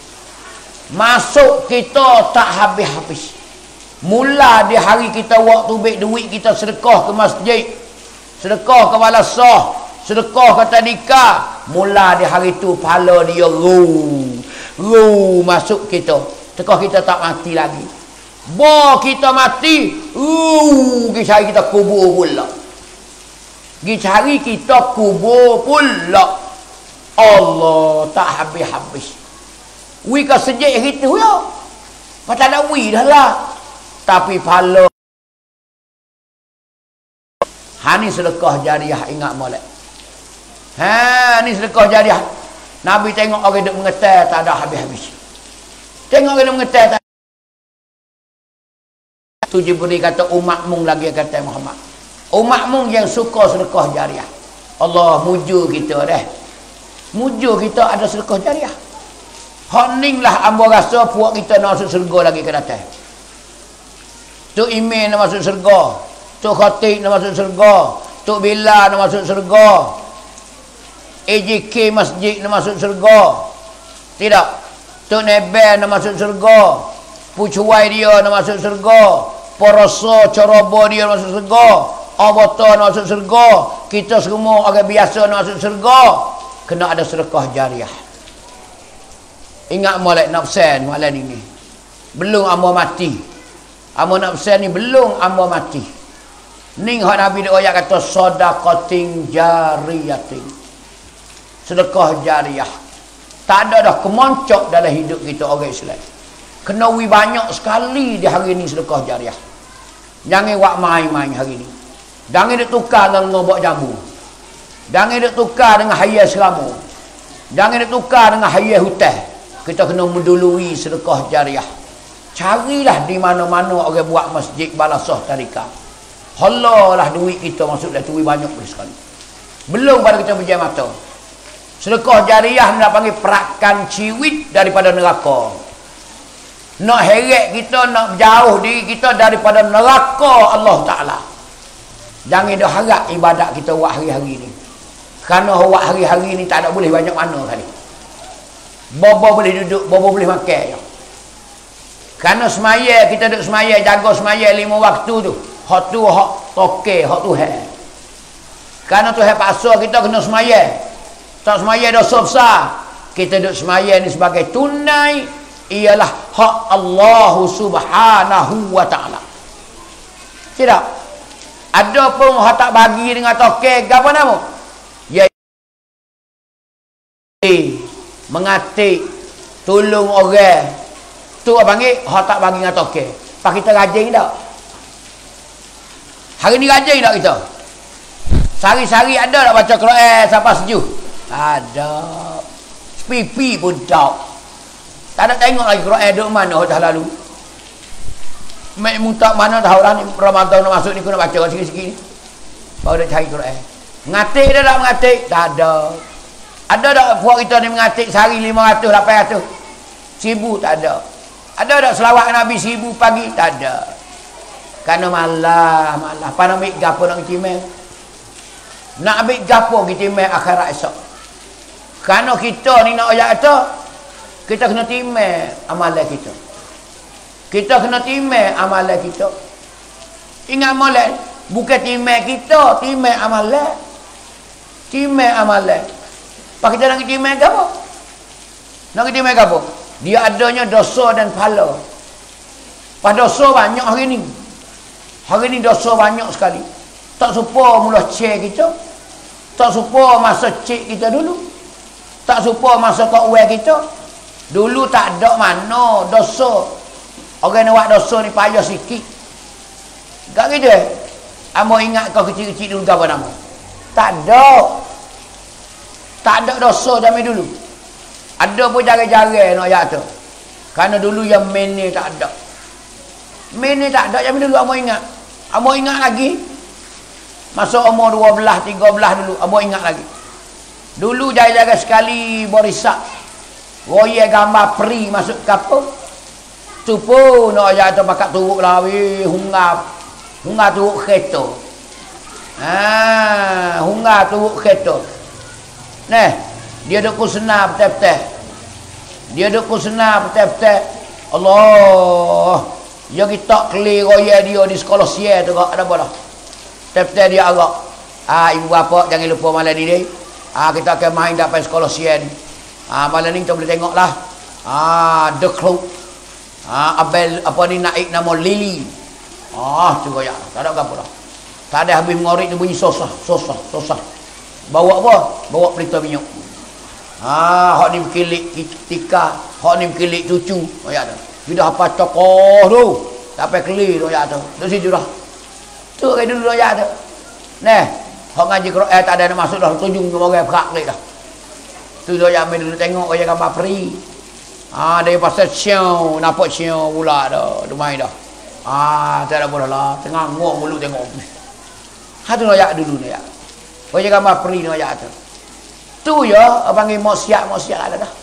Masuk kita tak habis-habis. Mula di hari kita waktu baik duit kita sedekah ke masjid, sedekah ke balasah, sedekah ke tadika, mula di hari tu pahala dia masuk kita. Tekah kita tak mati lagi. Kita mati, pergi cari kita kubur pula. Pergi cari kita kubur pula. Allah tak habis-habis. Ka sejak gitu ya. Macam ada dah lah. Tapi pahala hani sedekah jariah ingat molek. Ha, ni sedekah jariah. Nabi tengok orang duk mengetai tak ada habis-habis. Tengok orang duk mengetai tak. Tu Jibril kata umat mung lagi kata Muhammad. Umat mung yang suka sedekah jariah. Allah muju kita dah. Muju kita ada sedekah jariah. Hak ning lah ambo rasa puak kita nak masuk syurga lagi ke datang. Tu Imin nak masuk syurga. Tu Khatib nak masuk syurga. Tu Bilal nak masuk syurga. AJK Masjid nak masuk syurga. Tidak. Tu Nebel nak masuk syurga. Pucuai dia nak masuk syurga. Poroso Corobo dia nak masuk syurga. Abata nak masuk syurga. Kita semua orang biasa nak masuk syurga. Kena ada sedekah jariah. Ingat molek nafsan malam ini. Belum amba mati. Amba nafsan ni belum amba mati. Ning hak Nabi dia ayat kata sedaqatin jariyatin. Sedekah jariah. Tak ada dah kemoncok dalam hidup kita orang Islam. Kena banyak sekali di hari ni sedekah jariah. Jangan buat main-main hari ni. Jangan dia tukar dengan ngobok jambu. Jangan dia tukar dengan hayat selamu. Jangan dia tukar dengan hayat hutan. Kita kena mendului sedekah jariah. Carilah di mana-mana orang buat masjid balasah tarikah. Halalah duit kita masuk dah duit banyak sekali. Belum pada kita berjaya mata. Sedekah jariah nak panggil perakan ciwit daripada neraka. Nak heret kita, nak jauh diri kita daripada neraka Allah Ta'ala. Jangan dah harap ibadat kita buat hari-hari ni. Kerana buat hari-hari ni tak ada boleh banyak mana kali. Bobo boleh duduk, bobo boleh makan. Kerana semaya, kita duduk semaya, jaga semaya 5 waktu tu. Hak tu hak toke, hak Tuhan. Kerana Tuhan paksa kita kena semaya. Tak semaya dosa besar. Kita duduk semaya ni sebagai tunai ialah hak Allah Subhanahu wa Ta'ala. Tidak. Ada pun hak tak bagi dengan toke, apa nama? Ya mengatik, tolong orang. Tu apa panggil? Hak tak bagi dengan toke. Pak kita rajin tak? Hari ni rajin tak kita? Sari-sari ada tak baca Quran sampai sejuk? Ada. Pipi pun tak. Tak ada tengok lagi Quran duduk mana dah lalu. Mek mutak mana tahu lah ni Ramadan nak masuk ni kena baca sikit-sikit. Baru nak cari Quran. Ngatik dah tak mengatik? Tak ada. Ada tak puak kita ni mengatik sehari 500, 800? 1000 tak ada. Ada tak selawat Nabi 1000 pagi? Tak ada. Kerana malah. Apa nak ambil gapo nak kitimel? Nak ambil gapo kitimel akhirat esok? Kerana kita ni nak ayat kata, kita kena timel amalan kita. Kita kena timel amalan kita. Ingat amalan. Bukan timel kita, timel amalan. Timel amalan. Pak kita nak timel ke apa? Nak timel ke apa? Dia adanya dosa dan pahala. Pak dosa banyak hari ni. Hari ni dosa banyak sekali. Tak serupa mula cek kita. Tak serupa masa cek kita dulu. Tak serupa masa kawan kita. Dulu tak ada mana dosa. Orang nak buat dosa ni payah sikit. Tak gitu eh? Amo ingat kau kecil-kecil dulu apa nama? Tak ada. Tak ada dosa zaman dulu. Ada pun jarang-jarang nak ayat tu. Kerana dulu yang main ni tak ada. Main ni tak ada zaman dulu amo ingat. Amo ingat lagi. Masa umur 12, 13 dulu. Amo ingat lagi. Dulu jarang-jarang sekali borisak. Roye gambar peri masuk kapur. Tu pun nak ayat tu pakat turuk lah. Hungar turuk kereta. Hungar turuk kereta. Nah, dia duk kusna betul-betul. Dia duk kusna betul-betul. Allah. Dia kita clear roya dia di sekolah sia tu ada apa dah. Betul-betul dia agak. Ibu bapa jangan lupa malam ni deh. Kita akan main dapat sekolah sia ni. Malam ni kita boleh tengoklah. The Club. Abel apa ni naik nama Lily. Tengok ya. Tak ada apa dah. Tak ada habis mengorik tu bunyi sosah. Bawa apa? Bawa pelita minyak. Hak ni berkilik tika, hak ni berkilik cucu. Ya tu. Bila apa tokoh tu, sampai keli tu ya tu. Tu situ dah. Tu kayak dulu ya tu. Nah, Hak ngaji Quran tak ada nak masuk dah tunjung orang perak dah. Tu dia ambil dulu tengok orang gambar peri. Dia pasal ciao, nampak ciao pula dah. Dia main dah. Tak ada boleh lah. Tengah ngok mulut tengok. Tu noyak dulu noyak. Orang gambar peri noyak tu. Tu ya panggil maksiat ada dah.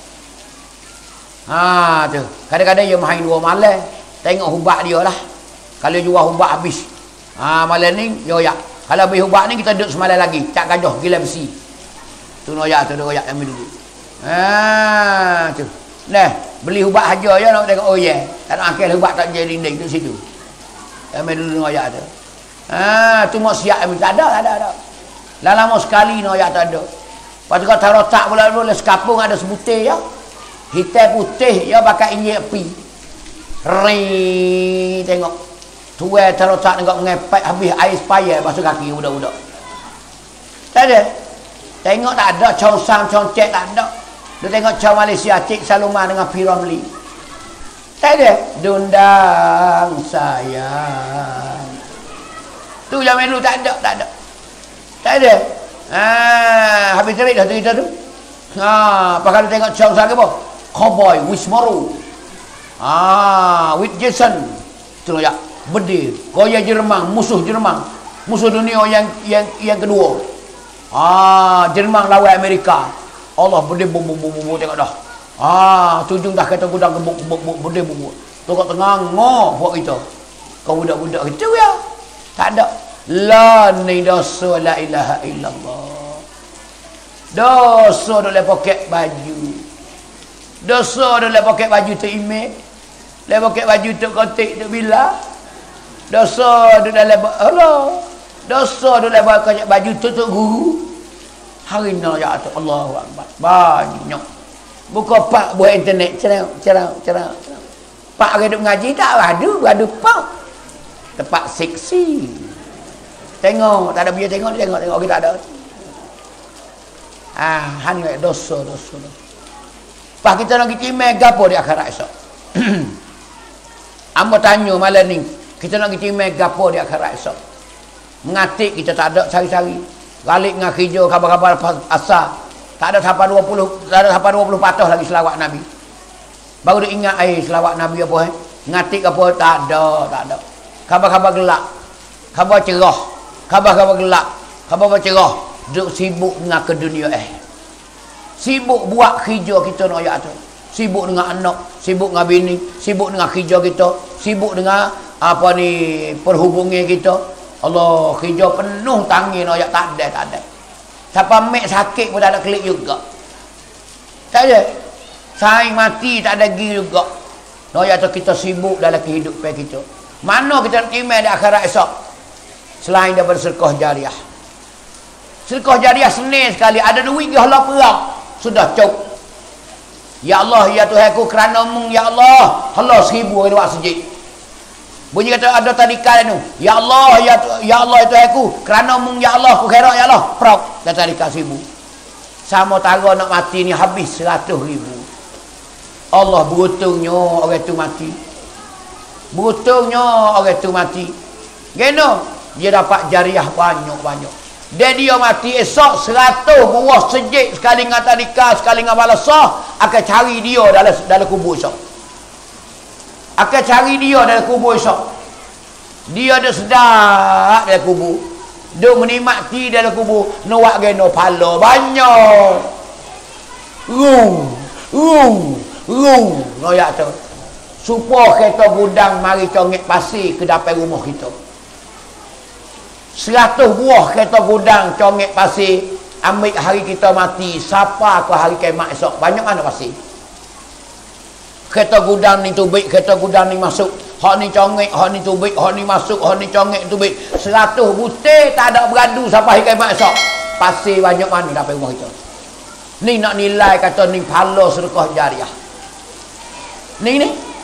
Tu. Kadang-kadang dia main 2 malam. Tengok hubak dia lah. Kalau jual hubak habis. Malam ni noyak. Kalau habis hubak ni kita duduk semalam lagi. Cak gajah gila besi. Tu noyak tu noyak ambil dulu. Tu. Nah, beli hubak haja je nak tengok tak nak akal hubak tak jadi dinding tu situ. Ambil dulu noyak tu. Tu maksiat ambil tak ada. Lama sekali noyak tak ada. Lepas tu kau taruh tak pula sekapung ada sebutir ya. Hitam putih ya pakai injek api. Ring tengok. Tuai taruh tak tengok ngepek habis air supaya basuh kaki budak-budak. Tak ada. Tengok tak ada cong-sang congcek tak ada. Dia tengok cong Malaysia Cik Saluma dengan P. Ramli. Tak ada. Dundang sayang. Tu zaman dulu tak ada. Tak ada. Habis terik dah tu kita tu. Pakai tengok cong sang apa? Cowboy Wismoro. With Jason. Tu ya. Berdiri. Korea Jerman, musuh Jerman. Musuh dunia yang kedua. Jerman lawan Amerika. Allah berdiri bum tengok dah. Tujung dah kata gudang gebuk berdiri bum. Tengok tengah ngoh buat kita. Kau budak-budak itu ya. Tak ada. La ni dosa la ilaha illallah. Dosa dalam poket baju. Dosa dalam poket baju tu email. Dalam poket baju tu kontak tu bila. Dosa dalam Allah. Dosa dalam poket baju tu guru. Hari ni ya Allahu Akbar. Banyak. Buka pak buat internet cerang. Pak ada mengaji tak ada pak. Tempat seksi. Tengok, tak ada biar tengok kita ada. Hanya dosa. Pak kita nak kita gapo di akhirat esok. Amba tanya malam ni, kita nak kita gapo di akhirat esok. Mengatik kita tak ada cari-cari. Balik dengan hijau khabar-khabar asal. Tak ada sampai 20 patah lagi selawat Nabi. Baru dia ingat selawat Nabi apa ngatik apa tak ada. Khabar-khabar gelap. Khabar cerah. Khabar-khabar gelap. Khabar cerah. Duk sibuk dengan ke dunia Sibuk buat kerja kita nak ayat tu. Sibuk dengan anak, sibuk dengan bini, sibuk dengan kerja kita, sibuk dengan perhubungan kita. Allah, kerja penuh tangan nak ayat tak ada. Siapa mek sakit pun tak ada klik juga. Tak ada. Saing mati tak ada gigi juga. Nak ayat tu kita sibuk dalam kehidupan kita. Mana kita nak iman di akhirat esok? Selain daripada sedekah jariah. Sedekah jariah senang sekali. Ada duit dia Allah perang. Sudah cukup. Ya Allah, ya Tuhanku, kerana mung ya Allah. Allah 1000 orang buat sujud. Bunyi kata ada tadika tu. Ya Allah, ya Allah ya Tuhanku, kerana mung ya Allah, ku kira ya Allah. Prok dan tadika 1000. Sama tara nak mati ni habis 100,000. Allah beruntungnya orang tu mati. Beruntungnya orang tu mati. Geno, dia dapat jariah banyak-banyak. Dia mati esok 100 buah sejik sekali dengan tadika, sekali dengan balasah akan cari dia dalam kubur esok. Akan cari dia dalam kubur esok. Dia ada sedap dalam kubur. Dia menikmati dalam kubur. Nuak geno pala banyak. Noyak tu. Supaya kereta gudang mari congek pasir ke depan rumah kita. 100 buah kereta gudang congek pasir ambil hari kita mati. Siapa ke hari kiamat esok? Banyak mana pasir? Kereta gudang ni tubik, kereta gudang ni masuk. Hak ni congek, hak ni tubik, hak ni masuk, hak ni congek, tubik. 100 butir tak ada beradu sampai hari kiamat esok. Pasir banyak mana dapat rumah kita? Ni nak nilai kata ni pahala sedekah jariah. Ni.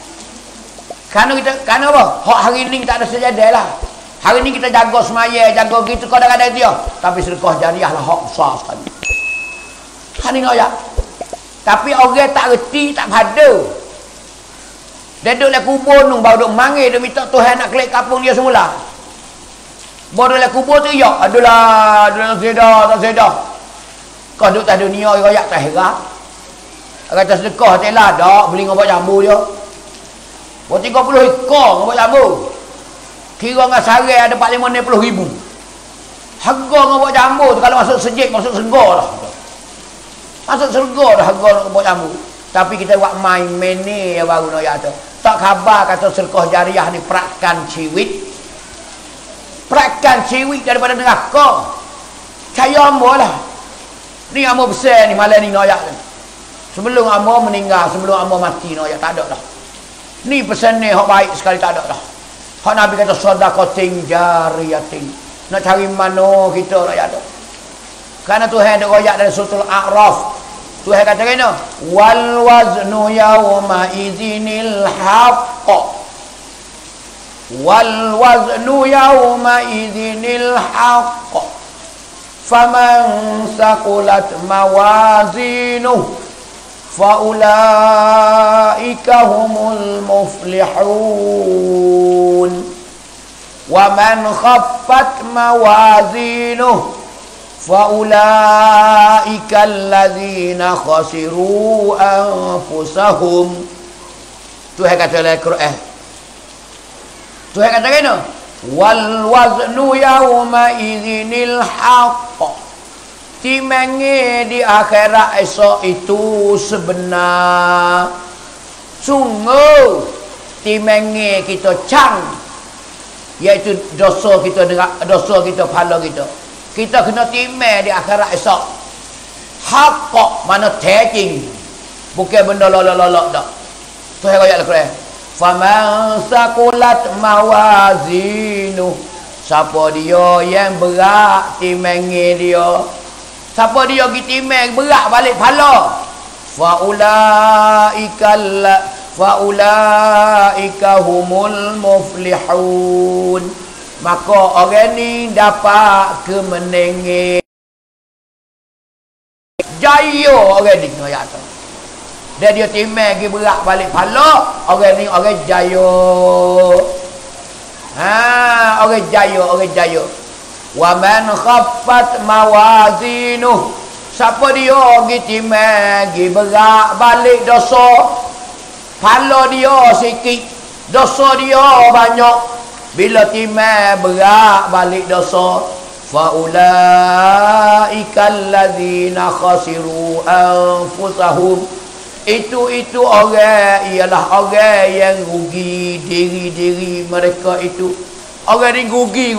Kerana apa? Hak hari ni tak ada sejadah lah. Hari ni kita jaga semaya, jaga gitu kadang-kadang dia. Tapi sedekah jariah lah hak besar sekali. Kan ni ya. Tapi orang tak reti, tak pada. Dia duduk dalam kubur ni baru duk manggil dia minta Tuhan nak kelik kapung dia semula. Baru lah kubur tu ya. Adalah tak sedar. Kau duduk tak dunia royak tak herat. Kata sedekah tak lah dak beli ngobak jambu dia. Buat 30 ekor ngobak jambu. Kira dengan sarai ada 40-50 ribu. Harga ngobak jambu tu kalau masuk sejik masuk serga dah. Masuk serga dah harga ngobak jambu. Tapi kita buat main ni yang baru nak tu. Tak khabar kata sedekah jariah ni perakan ciwit. Perakan ciwit daripada neraka. Caya ambo lah. Ni ambo besar ni malam ni noyak ni. Sebelum ambo meninggal, sebelum ambo mati noyak tak ada dah. Ni pesan ni hak baik sekali tak ada dah. Hak Nabi kata sedekatin jariyatin. Nak cari mana kita noyak tu. Karena Tuhan ada royak dalam surah Al-A'raf. Tuhan kata kena wal waznu yawma idzinil haqq. Wal waznu yawma idzinil haqq. Faman saqulat mawazinuhu faulaika humul muflihun. Wa man khaffat mawazinuhu faulaika allazina khasiru anfusahum. Tuhan kata dalam Quran. Tuhan kata kena wal waznu yawma idzinil haqq. Timangi di akhirat esok itu sebenar. Sungguh timangi kita cang, iaitu dosa kita pahala kita. Kita kena timai di akhirat esok. Haqq mana taking. Bukan benda lolok-lolok dak. Tu ayat Al-Quran. Faman saqulat mawazinu. Siapa dia yang berat timangi dia. Siapa dia pergi timai berat balik pahala. Faulaika humul muflihun. Maka orang ni dapat kemenangan. Jaya orang ni ayat tu. Dia timai pergi berat balik pahala, orang ni orang jaya. Orang jaya. Wa man khaffat mawazinuh. Siapa dia pergi timai pergi berat balik dosa, pahala dia sikit, dosa dia banyak. Bila timai berat balik dosa, faulaika allazina khasiru anfusahum. Itu orang ialah orang yang rugi diri mereka itu. Orang ni rugi.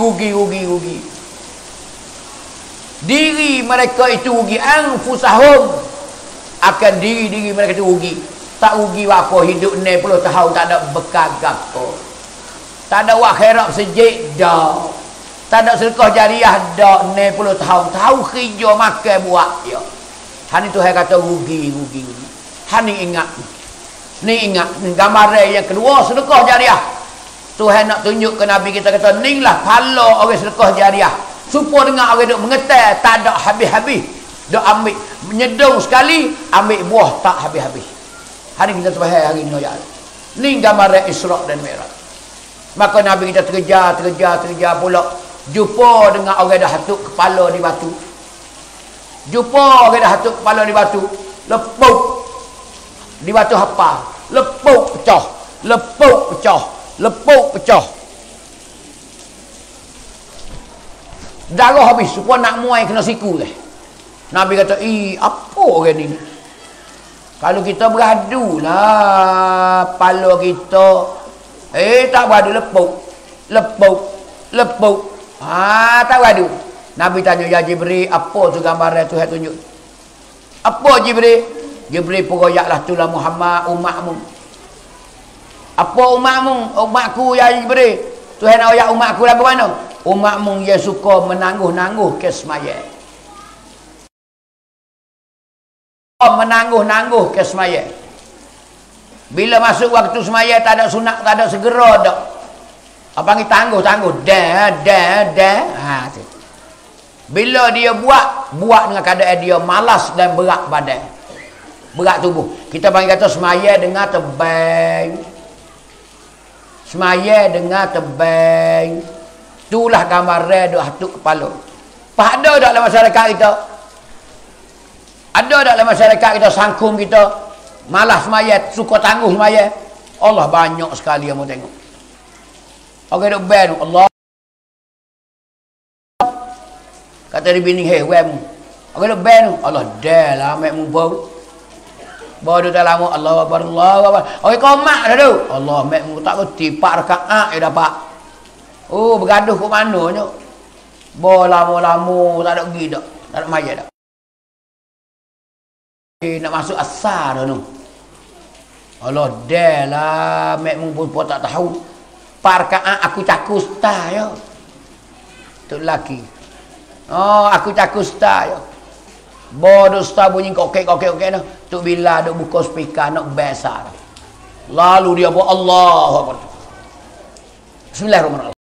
Diri mereka itu rugi. Anfusahum, akan diri mereka itu rugi. Tak rugi apa hidup 60 tahun tak ada bekal apa. Tak ada wak khairab sejik dah. Tak ada sedekah jariah dah 60 tahun. Tahu kerja makan buat dia. Hani Tuhan kata rugi. Hani ingat. Ni gambaran yang kedua sedekah jariah. Tuhan nak tunjuk ke Nabi kita kata inilah pahala orang sedekah jariah. Supaya dengar orang duk mengetai tak ada habis-habis. Duk ambil menyedung sekali, ambil buah tak habis-habis. Hari kita terbaik hari ni ayat. Ni gambaran Isra dan Mi'raj. Maka Nabi kita terkejar pula. Jumpa dengan orang dah hatuk kepala di batu. Lepuk. Di batu hapa. Lepuk pecah. Darah habis. Supaya nak muai kena siku dah. Nabi kata, apa orang ni? Kalau kita beradu lah pala kita. Tak beradu, lepuk. Tak beradu. Nabi tanya, ya Jibril, apa tu gambaran Tuhan tunjuk? Apa Jibril? Jibril peroyaklah tulah Muhammad umatmu. Apa umatmu? Umatku ya Jibril. Tuhan nak royak umatku lagu mana? Umatmu yang suka menangguh-nangguh ke semaya. Menangguh-nangguh ke semaya. Bila masuk waktu semaya tak ada sunat, tak ada segera dak. Apa panggil tangguh-tangguh. Dah. Bila dia buat dengan keadaan dia malas dan berat badan. Berat tubuh. Kita panggil kata semaya dengan tebang. Itulah gambar dah atuk kepala. Ada tak dalam masyarakat kita? Ada tak dalam masyarakat kita sangkum kita malas semaya, suka tangguh semaya? Allah banyak sekali yang mau tengok. Okey dok ban Allah. Kata dia bini hei wem. Okey dok ban Allah dah lah mek mumpung. Baru dah lama Allah akbar Allah akbar. Okey qomat dah tu. Allah mek mu tak reti 4 rakaat dia dapat. Oh bergaduh ke mananya? Lama-lama tak ada pergi dak. Tak ada maya dak. Nak masuk asar dah tu. Allah dah lah mek mu pun tak tahu. 4 rakaat aku cakus tak ya. Tu lelaki. Oh aku cakus tak ya. Bodoh sta bunyi kokek dah. Tu bila duk buka speaker nak besar. Lalu dia buat Allah. Bismillahirrahmanirrahim.